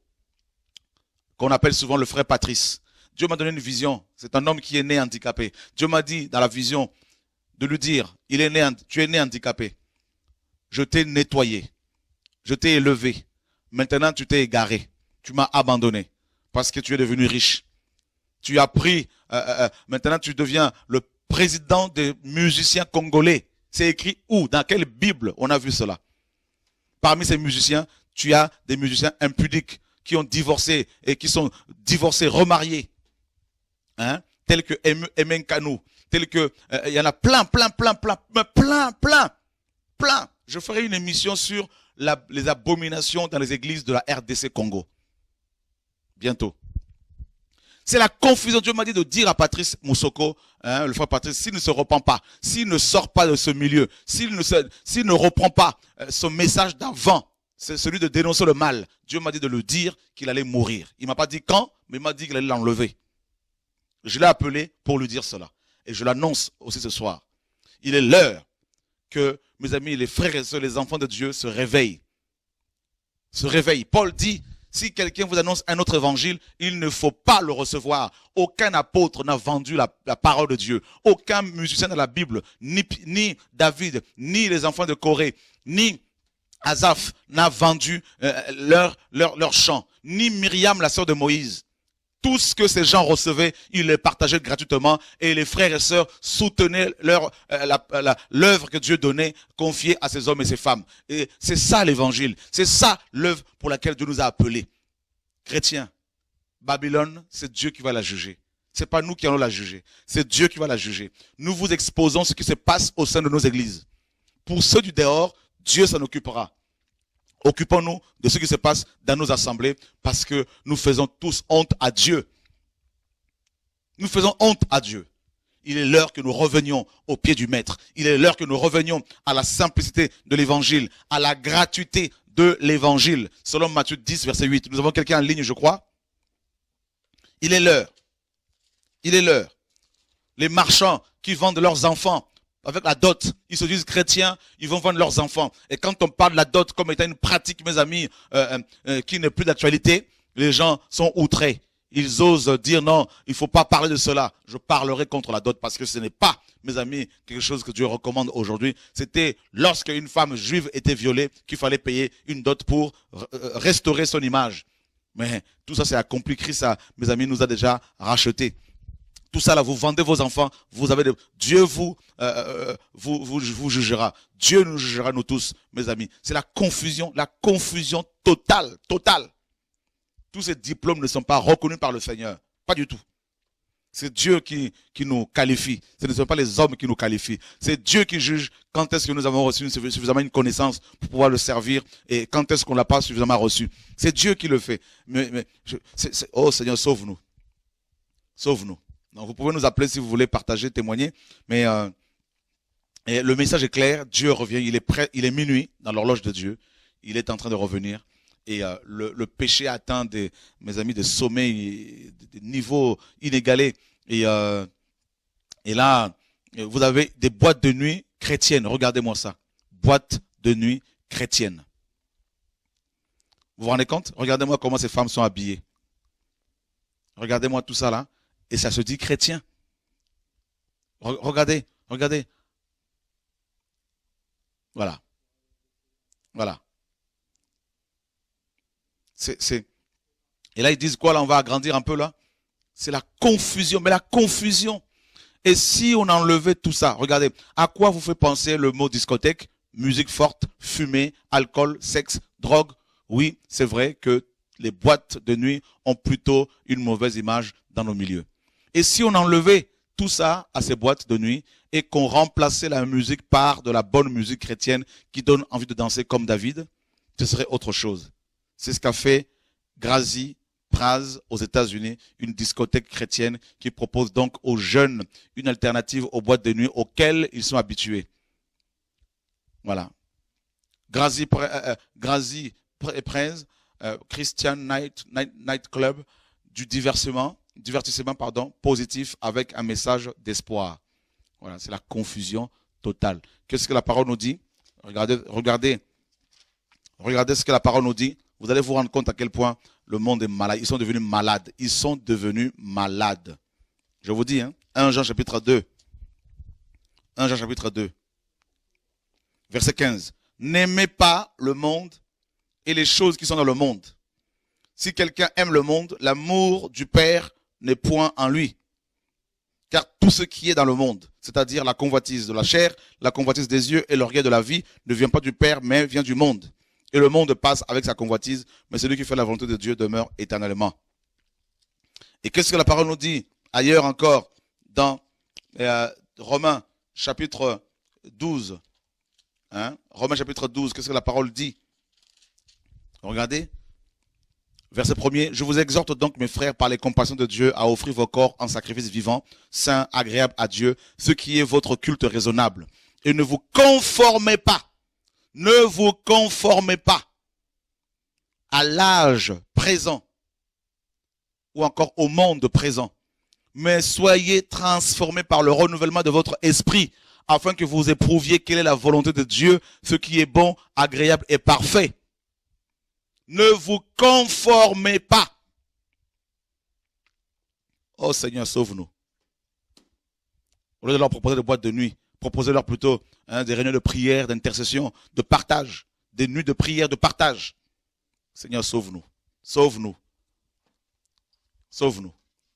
A: qu'on appelle souvent le frère Patrice. Dieu m'a donné une vision. C'est un homme qui est né handicapé. Dieu m'a dit dans la vision de lui dire, il est né, tu es né handicapé. Je t'ai nettoyé. Je t'ai élevé. Maintenant, tu t'es égaré. Tu m'as abandonné. Parce que tu es devenu riche. Tu as pris, euh, euh, maintenant tu deviens le président des musiciens congolais. C'est écrit où? Dans quelle Bible on a vu cela? Parmi ces musiciens, tu as des musiciens impudiques qui ont divorcé et qui sont divorcés, remariés. Hein? Tels que Emen Kanou. Tels que, euh, il y en a plein, plein, plein, plein, plein, plein, plein. Je ferai une émission sur la, les abominations dans les églises de la R D C Congo. Bientôt. C'est la confusion. Dieu m'a dit de dire à Patrice Moussoko, hein, le frère Patrice, s'il ne se repent pas, s'il ne sort pas de ce milieu, s'il ne, s'il ne reprend pas euh, son message d'avant, c'est celui de dénoncer le mal. Dieu m'a dit de le dire qu'il allait mourir. Il m'a pas dit quand, mais il m'a dit qu'il allait l'enlever. Je l'ai appelé pour lui dire cela. Et je l'annonce aussi ce soir. Il est l'heure que, mes amis, les frères et sœurs, les enfants de Dieu se réveillent. Se réveillent. Paul dit, si quelqu'un vous annonce un autre évangile, il ne faut pas le recevoir. Aucun apôtre n'a vendu la, la parole de Dieu. Aucun musicien dans la Bible, ni, ni David, ni les enfants de Corée, ni Asaph n'a vendu euh, leur, leur, leur chant. Ni Myriam, la sœur de Moïse. Tout ce que ces gens recevaient, ils les partageaient gratuitement et les frères et sœurs soutenaient leur euh, la, la, l'œuvre que Dieu donnait, confiée à ces hommes et ces femmes. Et c'est ça l'évangile, c'est ça l'œuvre pour laquelle Dieu nous a appelés. Chrétiens, Babylone, c'est Dieu qui va la juger. C'est pas nous qui allons la juger, c'est Dieu qui va la juger. Nous vous exposons ce qui se passe au sein de nos églises. Pour ceux du dehors, Dieu s'en occupera. Occupons-nous de ce qui se passe dans nos assemblées parce que nous faisons tous honte à Dieu. Nous faisons honte à Dieu. Il est l'heure que nous revenions au pied du Maître. Il est l'heure que nous revenions à la simplicité de l'évangile, à la gratuité de l'évangile. Selon Matthieu dix, verset huit. Nous avons quelqu'un en ligne, je crois. Il est l'heure. Il est l'heure. Les marchands qui vendent leurs enfants avec la dot, ils se disent chrétiens, ils vont vendre leurs enfants. Et quand on parle de la dot comme étant une pratique, mes amis, euh, euh, qui n'est plus d'actualité, Les gens sont outrés. Ils osent dire non, il ne faut pas parler de cela. Je parlerai contre la dot parce que ce n'est pas, mes amis, quelque chose que Dieu recommande aujourd'hui. C'était lorsque une femme juive était violée qu'il fallait payer une dot pour restaurer son image. Mais tout ça c'est accompli. Christ, ça, mes amis, nous a déjà racheté. Tout ça là, vous vendez vos enfants, vous avez de... Dieu vous, euh, vous, vous, vous jugera. Dieu nous jugera, nous tous, mes amis. C'est la confusion, la confusion totale, totale. Tous ces diplômes ne sont pas reconnus par le Seigneur. Pas du tout. C'est Dieu qui, qui nous qualifie. Ce ne sont pas les hommes qui nous qualifient. C'est Dieu qui juge quand est-ce que nous avons reçu suffisamment une connaissance pour pouvoir le servir et quand est-ce qu'on ne l'a pas suffisamment reçu. C'est Dieu qui le fait. Mais, mais je, c'est, c'est, oh Seigneur, sauve-nous. Sauve-nous. Donc vous pouvez nous appeler si vous voulez partager, témoigner. Mais euh, et le message est clair. Dieu revient. Il est prêt. Il est minuit dans l'horloge de Dieu. Il est en train de revenir. Et euh, le, le péché atteint des, mes amis, des sommets, des niveaux inégalés. Et, euh, et là, vous avez des boîtes de nuit chrétiennes. Regardez-moi ça. Boîtes de nuit chrétiennes. Vous vous rendez compte? Regardez-moi comment ces femmes sont habillées. Regardez-moi tout ça là. Et ça se dit chrétien. Regardez, regardez. Voilà. Voilà. C'est, c'est... Et là, ils disent quoi? Là, on va agrandir un peu là. C'est la confusion. Mais la confusion. Et si on enlevait tout ça, regardez, à quoi vous fait penser le mot discothèque? Musique forte, fumée, alcool, sexe, drogue. Oui, c'est vrai que les boîtes de nuit ont plutôt une mauvaise image dans nos milieux. Et si on enlevait tout ça à ces boîtes de nuit et qu'on remplaçait la musique par de la bonne musique chrétienne qui donne envie de danser comme David, ce serait autre chose. C'est ce qu'a fait Grazi Praz aux États-Unis, une discothèque chrétienne qui propose donc aux jeunes une alternative aux boîtes de nuit auxquelles ils sont habitués. Voilà. Grazi, euh, Grazi Praz, euh, Christian Night, Night, Night Club, du divertissement, divertissement pardon, positif avec un message d'espoir. Voilà, c'est la confusion totale. Qu'est-ce que la parole nous dit? Regardez, regardez, regardez ce que la parole nous dit. Vous allez vous rendre compte à quel point le monde est malade. Ils sont devenus malades. Ils sont devenus malades. Je vous dis, hein, premier Jean chapitre deux. premier Jean chapitre deux. Verset quinze. N'aimez pas le monde et les choses qui sont dans le monde. Si quelqu'un aime le monde, l'amour du Père n'est point en lui. Car tout ce qui est dans le monde, c'est-à-dire la convoitise de la chair, la convoitise des yeux et l'orgueil de la vie, ne vient pas du Père, mais vient du monde. Et le monde passe avec sa convoitise, mais celui qui fait la volonté de Dieu demeure éternellement. Et qu'est-ce que la parole nous dit ailleurs encore dans euh, Romains chapitre douze. Hein? Romains chapitre douze, qu'est-ce que la parole dit? Regardez. Verset premier. Je vous exhorte donc, mes frères, par les compassions de Dieu, à offrir vos corps en sacrifice vivant, saint, agréable à Dieu, ce qui est votre culte raisonnable. Et ne vous conformez pas. Ne vous conformez pas à l'âge présent ou encore au monde présent, mais soyez transformés par le renouvellement de votre esprit, afin que vous éprouviez quelle est la volonté de Dieu, ce qui est bon, agréable et parfait. Ne vous conformez pas. Oh Seigneur, sauve-nous. Au lieu de leur proposer des boîtes de nuit, proposez-leur plutôt hein, des réunions de prière, d'intercession, de partage, des nuits de prière, de partage. Seigneur, sauve-nous, sauve-nous, sauve-nous.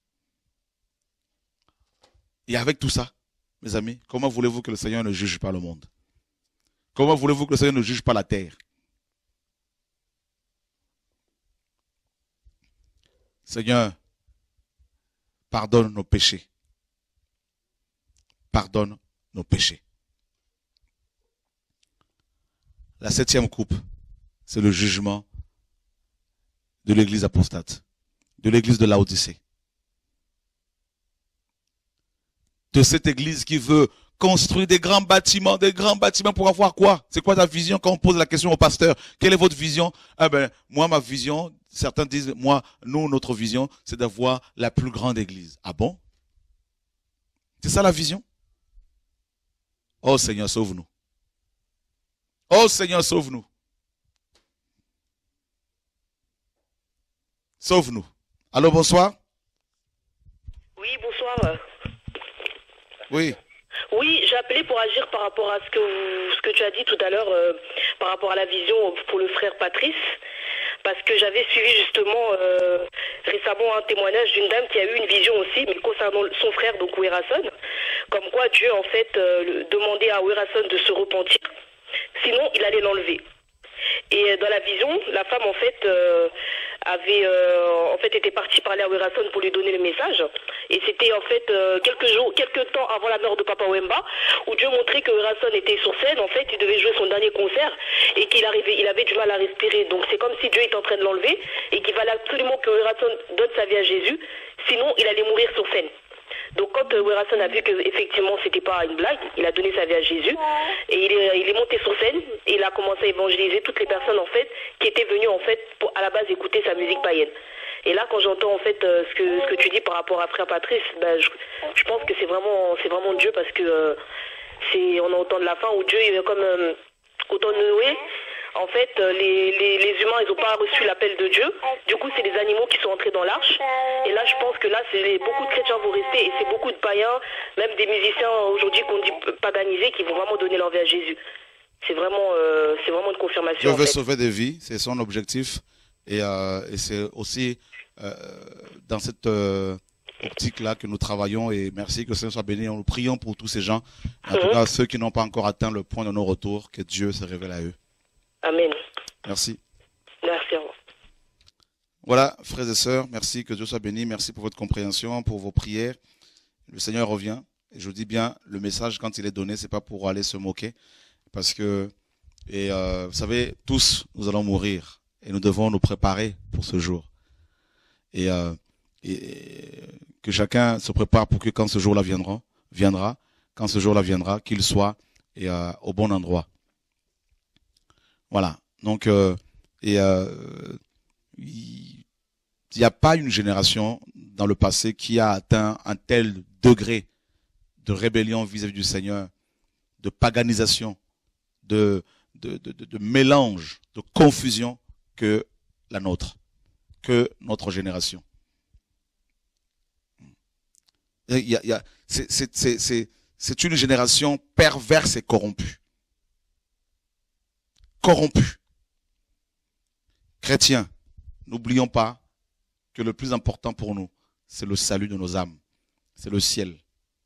A: Et avec tout ça, mes amis, comment voulez-vous que le Seigneur ne juge pas le monde? Comment voulez-vous que le Seigneur ne juge pas la terre? Seigneur, pardonne nos péchés. Pardonne nos péchés. La septième coupe, c'est le jugement de l'église apostate, de l'église de Laodicée. De cette église qui veut construire des grands bâtiments, des grands bâtiments pour avoir quoi? C'est quoi ta vision quand on pose la question au pasteur? Quelle est votre vision? Ah ben, moi, ma vision, certains disent, moi, nous, notre vision, c'est d'avoir la plus grande église. Ah bon? C'est ça la vision? Oh Seigneur, sauve-nous. Oh Seigneur, sauve-nous. Sauve-nous. Allô, bonsoir.
B: Oui, bonsoir.
A: Oui.
B: Oui, j'ai appelé pour agir par rapport à ce que, vous, ce que tu as dit tout à l'heure, euh, par rapport à la vision pour le frère Patrice. Parce que j'avais suivi justement euh, récemment un témoignage d'une dame qui a eu une vision aussi, mais concernant son frère, donc Werason. Comme quoi Dieu, en fait, euh, demandait à Werason de se repentir. Sinon, il allait l'enlever. Et dans la vision, la femme, en fait, euh, avait euh, en fait été partie parler à Werason pour lui donner le message. Et c'était en fait euh, quelques jours, quelques temps avant la mort de Papa Wemba, où Dieu montrait que Werason était sur scène. En fait, il devait jouer son dernier concert et qu'il arrivait, il avait du mal à respirer. Donc c'est comme si Dieu était en train de l'enlever et qu'il fallait absolument que Werason donne sa vie à Jésus, sinon il allait mourir sur scène. Donc quand euh, Werason a vu que effectivement c'était pas une blague, il a donné sa vie à Jésus et il est, il est monté sur scène et il a commencé à évangéliser toutes les personnes en fait qui étaient venues en fait pour à la base écouter sa musique païenne. Et là quand j'entends en fait euh, ce que ce que tu dis par rapport à Frère Patrice, ben, je, je pense que c'est vraiment c'est vraiment Dieu parce que euh, c'est on entend de la fin où Dieu il est comme euh, au temps de Noé. En fait, les, les, les humains, ils n'ont pas reçu l'appel de Dieu. Du coup, c'est les animaux qui sont entrés dans l'arche. Et là, je pense que là, c'est beaucoup de chrétiens vont rester et c'est beaucoup de païens, même des musiciens aujourd'hui qu'on dit paganisés, qui vont vraiment donner leur vie à Jésus. C'est vraiment, euh, c'est vraiment une confirmation.
A: Dieu
B: en
A: veut
B: fait.
A: sauver des vies, c'est son objectif. Et, euh, et c'est aussi euh, dans cette euh, optique-là que nous travaillons. Et merci que le Seigneur soit béni. Nous prions pour tous ces gens. En mmh. tout cas, ceux qui n'ont pas encore atteint le point de nos retours, que Dieu se révèle à eux.
B: Amen.
A: Merci.
B: Merci.
A: Voilà, frères et sœurs, merci, que Dieu soit béni. Merci pour votre compréhension, pour vos prières. Le Seigneur revient. Et je vous dis bien, le message, quand il est donné, c'est pas pour aller se moquer. Parce que, et euh, vous savez, tous, nous allons mourir. Et nous devons nous préparer pour ce jour. Et, euh, et que chacun se prépare pour que quand ce jour-là viendra, viendra, quand ce jour-là viendra, qu'il soit et, euh, au bon endroit. Voilà. Donc, euh, et euh, il n'y a pas une génération dans le passé qui a atteint un tel degré de rébellion vis-à-vis du Seigneur, de paganisation, de, de, de, de, de mélange, de confusion que la nôtre, que notre génération. Il y a, il y a, c'est, c'est, c'est, c'est, c'est une génération perverse et corrompue. Corrompus. Chrétiens, n'oublions pas que le plus important pour nous, c'est le salut de nos âmes. C'est le ciel.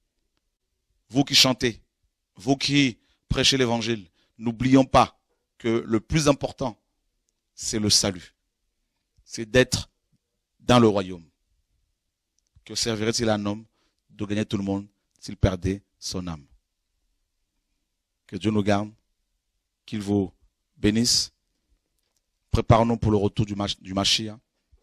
A: Vous qui chantez, vous qui prêchez l'évangile, n'oublions pas que le plus important, c'est le salut. C'est d'être dans le royaume. Que servirait-il à un homme de gagner tout le monde s'il perdait son âme? Que Dieu nous garde, qu'il vous bénisse. Préparons-nous pour le retour du, mach, du Mashiach.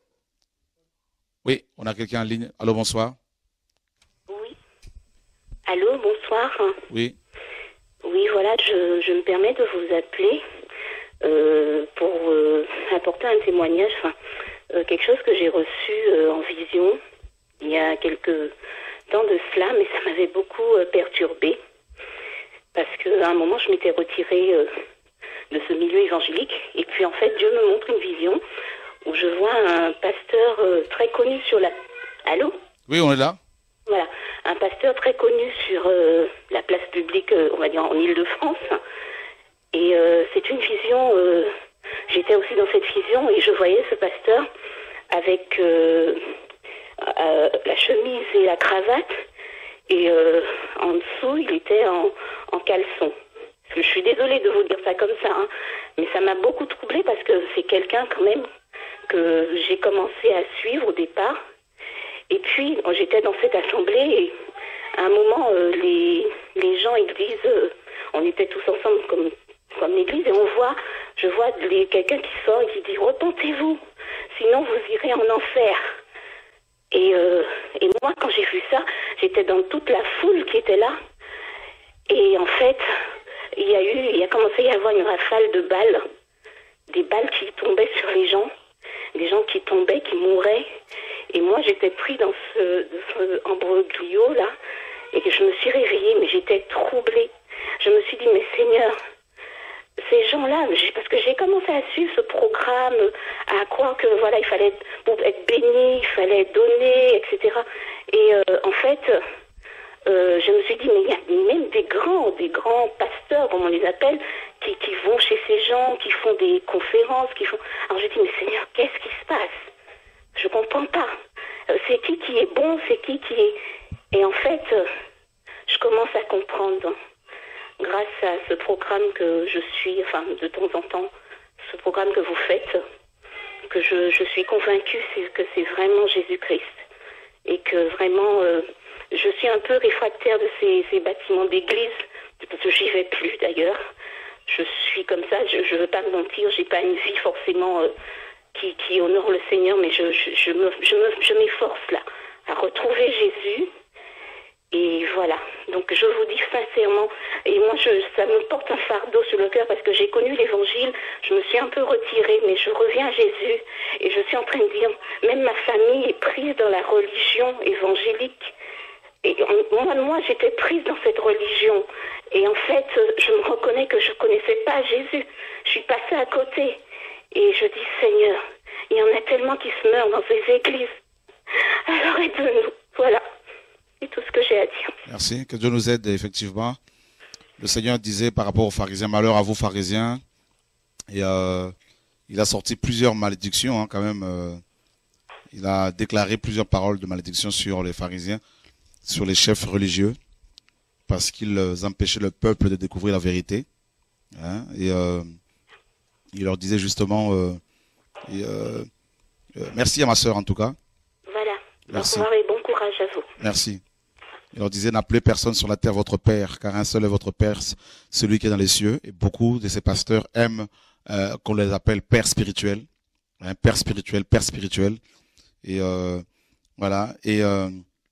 A: Oui, on a quelqu'un en ligne. Allô, bonsoir.
C: Oui. Allô, bonsoir.
A: Oui.
C: Oui, voilà, je, je me permets de vous appeler euh, pour euh, apporter un témoignage, enfin, euh, quelque chose que j'ai reçu euh, en vision il y a quelques temps de cela, mais ça m'avait beaucoup euh, perturbée. Parce qu'à un moment, je m'étais retirée euh, de ce milieu évangélique. Et puis, en fait, Dieu me montre une vision où je vois un pasteur euh, très connu sur la... Allô?
A: Oui, on est là.
C: Voilà. Un pasteur très connu sur euh, la place publique, euh, on va dire, en Île-de-France. Et euh, c'est une vision... Euh, j'étais aussi dans cette vision et je voyais ce pasteur avec euh, euh, la chemise et la cravate. Et euh, en dessous, il était en, en caleçon. Je suis désolée de vous dire ça comme ça, hein, mais ça m'a beaucoup troublée parce que c'est quelqu'un quand même que j'ai commencé à suivre au départ. Et puis, j'étais dans cette assemblée et à un moment, euh, les, les gens, ils disent, euh, on était tous ensemble comme, comme l'église et on voit, je vois les, quelqu'un qui sort et qui dit, repentez-vous, sinon vous irez en enfer. Et, euh, et moi, quand j'ai vu ça, j'étais dans toute la foule qui était là. Et en fait, il y a eu, il y a commencé à y avoir une rafale de balles, des balles qui tombaient sur les gens, des gens qui tombaient, qui mouraient. Et moi, j'étais pris dans ce, dans ce embroglio là, et que je me suis réveillée, mais j'étais troublée. Je me suis dit, mais Seigneur, ces gens-là, parce que j'ai commencé à suivre ce programme, à croire que voilà, il fallait être, pour être béni, il fallait donner, et cetera. Et euh, en fait, euh, je me suis dit, mais il y a même des grands, des grands pasteurs, comme on les appelle, qui, qui vont chez ces gens, qui font des conférences, qui font. Alors je dis, mais Seigneur, qu'est-ce qui se passe? Je comprends pas. Euh, c'est qui qui est bon, c'est qui qui est. Et en fait, euh, je commence à comprendre. Grâce à ce programme que je suis, enfin de temps en temps, ce programme que vous faites, que je, je suis convaincue c'est que c'est vraiment Jésus-Christ. Et que vraiment, euh, je suis un peu réfractaire de ces, ces bâtiments d'église, parce que j'y vais plus d'ailleurs. Je suis comme ça, je ne veux pas me mentir, j'ai pas une vie forcément euh, qui, qui honore le Seigneur, mais je, je, je, me, je, me, je m'efforce là à retrouver Jésus. Et voilà, donc je vous dis sincèrement, et moi je, ça me porte un fardeau sur le cœur parce que j'ai connu l'évangile, je me suis un peu retirée, mais je reviens à Jésus et je suis en train de dire, même ma famille est prise dans la religion évangélique. Et moi, moi j'étais prise dans cette religion et en fait je me reconnais que je ne connaissais pas Jésus, je suis passée à côté et je dis Seigneur, il y en a tellement qui se meurent dans ces églises, alors aide-nous, voilà. C'est tout ce que j'ai à dire.
A: Merci, que Dieu nous aide, effectivement. Le Seigneur disait par rapport aux pharisiens, malheur à vous pharisiens, et euh, il a sorti plusieurs malédictions, hein, quand même. Euh, il a déclaré plusieurs paroles de malédiction sur les pharisiens, sur les chefs religieux, parce qu'ils empêchaient le peuple de découvrir la vérité. Hein, et euh, il leur disait justement, euh, et, euh, euh, merci à ma sœur en tout cas.
C: Voilà,
A: merci.
C: Bon courage et bon courage à vous.
A: Merci. Il leur disait, n'appelez personne sur la terre votre père, car un seul est votre père, celui qui est dans les cieux. Et beaucoup de ces pasteurs aiment euh, qu'on les appelle père spirituel, hein, père spirituel, père spirituel. Et euh, voilà. Et, euh,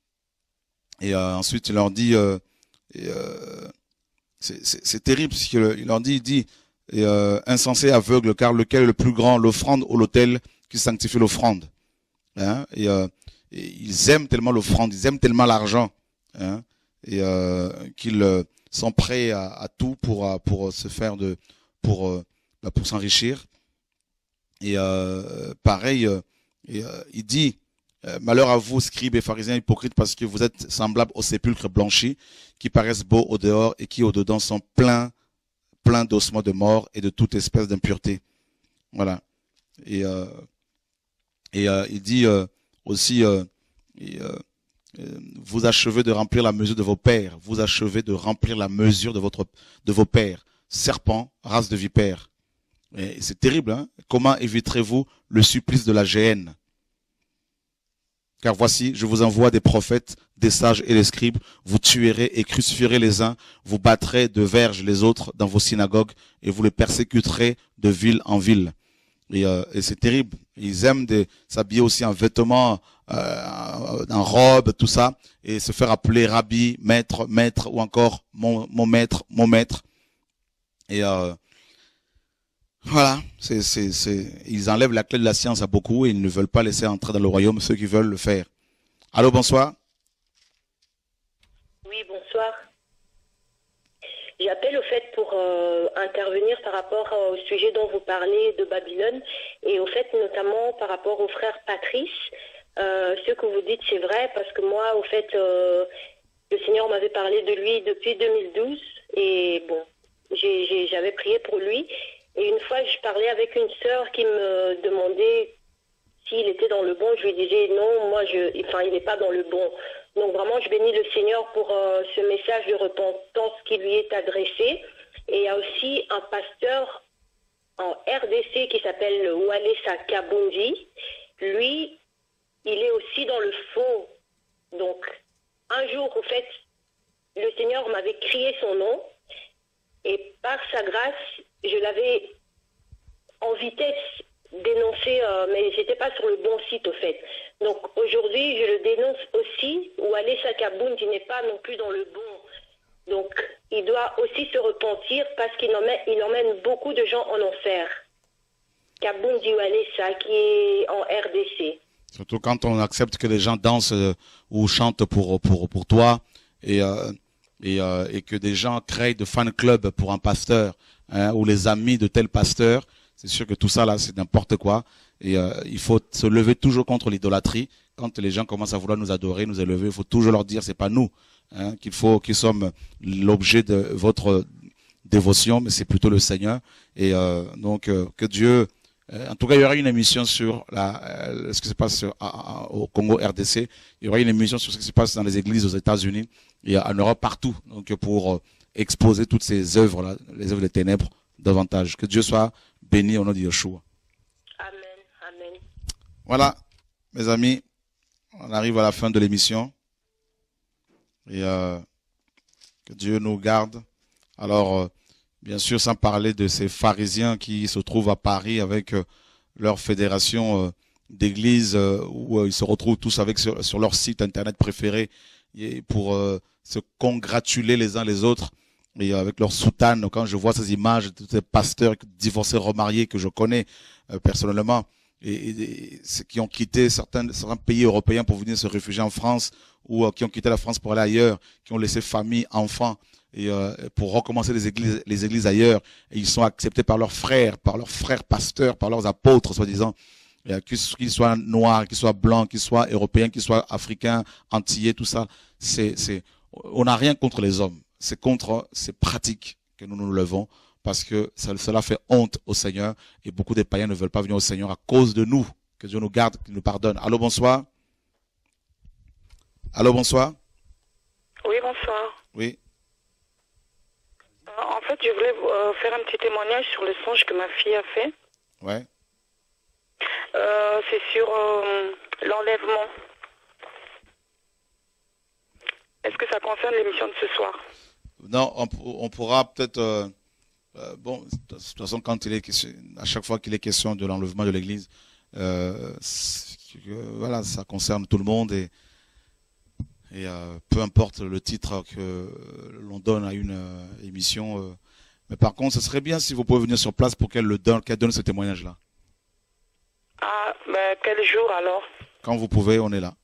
A: et euh, ensuite, il leur dit, euh, euh, c'est terrible, parce qu'il leur dit, il dit, et, euh, insensé, aveugle, car lequel est le plus grand, l'offrande ou l'autel qui sanctifie l'offrande. Hein, et, euh, et ils aiment tellement l'offrande, ils aiment tellement l'argent. Hein, et euh, qu'ils euh, sont prêts à, à tout pour euh, pour se faire de pour euh, pour s'enrichir. Et euh, pareil, euh, et, euh, il dit euh, malheur à vous, scribes et pharisiens hypocrites, parce que vous êtes semblables aux sépulcres blanchis, qui paraissent beaux au dehors et qui au dedans sont pleins pleins d'ossements de mort et de toute espèce d'impureté. Voilà. Et euh, et euh, il dit euh, aussi euh, et, euh, vous achevez de remplir la mesure de vos pères. Vous achevez de remplir la mesure de votre, de vos pères. Serpents, race de vipères. Et c'est terrible, hein? Comment éviterez-vous le supplice de la géhenne? Car voici, je vous envoie des prophètes, des sages et des scribes. Vous tuerez et crucifierez les uns. Vous battrez de verges les autres dans vos synagogues et vous les persécuterez de ville en ville. Et, euh, et c'est terrible. Ils aiment s'habiller aussi en vêtements, euh, en robe, tout ça, et se faire appeler rabbi, maître, maître, ou encore mon, mon maître, mon maître. Et euh, voilà, c'est, c'est, c'est, ils enlèvent la clé de la science à beaucoup et ils ne veulent pas laisser entrer dans le royaume ceux qui veulent le faire. Allô, bonsoir.
B: Oui, bonsoir. J'appelle au fait pour euh, intervenir par rapport au sujet dont vous parlez de Babylone et au fait notamment par rapport au frère Patrice. Euh, ce que vous dites c'est vrai parce que moi au fait euh, le Seigneur m'avait parlé de lui depuis deux mille douze et bon j'avais prié pour lui et une fois je parlais avec une sœur qui me demandait s'il était dans le bon, je lui disais non, moi je, enfin il n'est pas dans le bon. Donc vraiment, je bénis le Seigneur pour euh, ce message de repentance qui lui est adressé. Et il y a aussi un pasteur en R D C qui s'appelle Wale Sakabundi. Lui, il est aussi dans le faux. Donc, un jour, au fait, le Seigneur m'avait crié son nom. Et par sa grâce, je l'avais en vitesse dénoncé, euh, mais j'étais pas sur le bon site, au fait. Donc aujourd'hui, je le dénonce aussi, Wale Sakabundi n'est pas non plus dans le bon. Donc il doit aussi se repentir parce qu'il emmène, il emmène beaucoup de gens en enfer. Kabundi Wale qui est en R D C.
A: Surtout quand on accepte que les gens dansent euh, ou chantent pour, pour, pour toi et, euh, et, euh, et que des gens créent de fan club pour un pasteur. hein, ou les amis de tel pasteur. C'est sûr que tout ça là, c'est n'importe quoi. Et euh, il faut se lever toujours contre l'idolâtrie. Quand les gens commencent à vouloir nous adorer, nous élever, il faut toujours leur dire c'est pas nous, hein, qu'il faut, qu'ils sommes l'objet de votre dévotion, mais c'est plutôt le Seigneur. Et euh, donc euh, que Dieu, euh, en tout cas, il y aura une émission sur la, euh, ce qui se passe sur, à, à, au Congo R D C. Il y aura une émission sur ce qui se passe dans les églises aux États-Unis et en Europe partout. Donc pour euh, exposer toutes ces œuvres là, les œuvres des ténèbres davantage. Que Dieu soit béni au nom de Yeshua.
B: Amen, amen.
A: Voilà, mes amis, on arrive à la fin de l'émission. Et euh, que Dieu nous garde. Alors, euh, bien sûr, sans parler de ces pharisiens qui se trouvent à Paris avec euh, leur fédération euh, d'églises euh, où euh, ils se retrouvent tous avec sur, sur leur site internet préféré et pour euh, se congratuler les uns les autres. Et avec leur soutane, quand je vois ces images de ces pasteurs divorcés, remariés que je connais euh, personnellement, et, et, et qui ont quitté certains, certains pays européens pour venir se réfugier en France, ou euh, qui ont quitté la France pour aller ailleurs, qui ont laissé famille, enfants, et euh, pour recommencer les églises, les églises ailleurs, et ils sont acceptés par leurs frères, par leurs frères pasteurs, par leurs apôtres, soi-disant, qu'ils soient noirs, qu'ils soient blancs, qu'ils soient européens, qu'ils soient africains, antillais, tout ça, c'est, c'est, on n'a rien contre les hommes. C'est contre ces pratiques que nous nous levons parce que ça, cela fait honte au Seigneur et beaucoup de païens ne veulent pas venir au Seigneur à cause de nous. Que Dieu nous garde, qu'il nous pardonne. Allô, bonsoir. Allô, bonsoir.
B: Oui, bonsoir.
A: Oui.
B: Euh, en fait, je voulais euh, faire un petit témoignage sur le songe que ma fille a fait.
A: Ouais.
B: Euh, c'est sur euh, l'enlèvement. Est-ce que ça concerne l'émission de ce soir?
A: Non, on, on pourra peut-être... Euh, euh, bon, de toute façon, quand il est question, à chaque fois qu'il est question de l'enlèvement de l'Église, euh, voilà, ça concerne tout le monde et, et euh, peu importe le titre que l'on donne à une euh, émission. Euh, mais par contre, ce serait bien si vous pouvez venir sur place pour qu'elle le donne, qu'elle donne ce témoignage-là.
B: Ah, ben quel jour alors?
A: Quand vous pouvez, on est là.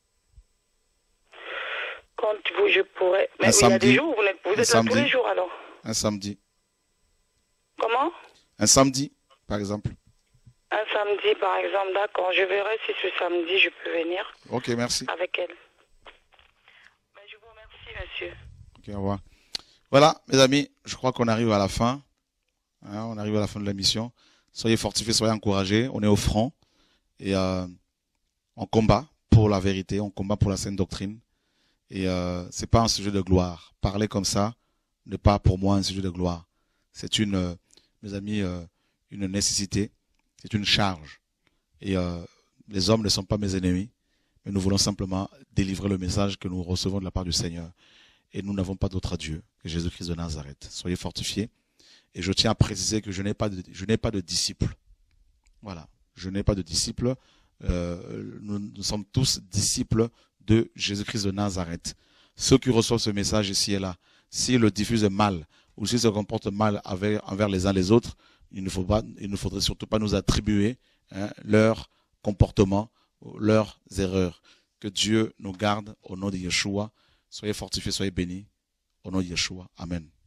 B: Quand vous, je pourrais. Mais
A: un
B: il
A: samedi,
B: y a des jours où vous êtes, vous êtes là tous les jours alors.
A: Un samedi.
B: Comment?
A: Un samedi, par exemple.
B: Un samedi, par exemple, d'accord. Je verrai si ce samedi je peux venir.
A: Ok, merci.
B: Avec elle. Mais je vous remercie, monsieur.
A: Ok, au revoir. Voilà, mes amis, je crois qu'on arrive à la fin. Hein, on arrive à la fin de la mission. Soyez fortifiés, soyez encouragés. On est au front et euh, on combat pour la vérité, on combat pour la sainte doctrine. Et euh, c'est pas un sujet de gloire. Parler comme ça n'est pas pour moi un sujet de gloire. C'est une, euh, mes amis, euh, une nécessité. C'est une charge. Et euh, les hommes ne sont pas mes ennemis, mais nous voulons simplement délivrer le message que nous recevons de la part du Seigneur. Et nous n'avons pas d'autre Dieu que Jésus-Christ de Nazareth. Soyez fortifiés. Et je tiens à préciser que je n'ai pas de, je n'ai pas de disciples. Voilà. Je n'ai pas de disciples. Euh, nous, nous sommes tous disciples de Jésus-Christ de Nazareth. Ceux qui reçoivent ce message ici et là, s'ils le diffusent mal ou s'ils se comportent mal avec, envers les uns les autres, il ne faut pas, il ne faudrait surtout pas nous attribuer hein, leur comportement, leurs erreurs. Que Dieu nous garde au nom de Yeshua. Soyez fortifiés, soyez bénis au nom de Yeshua. Amen.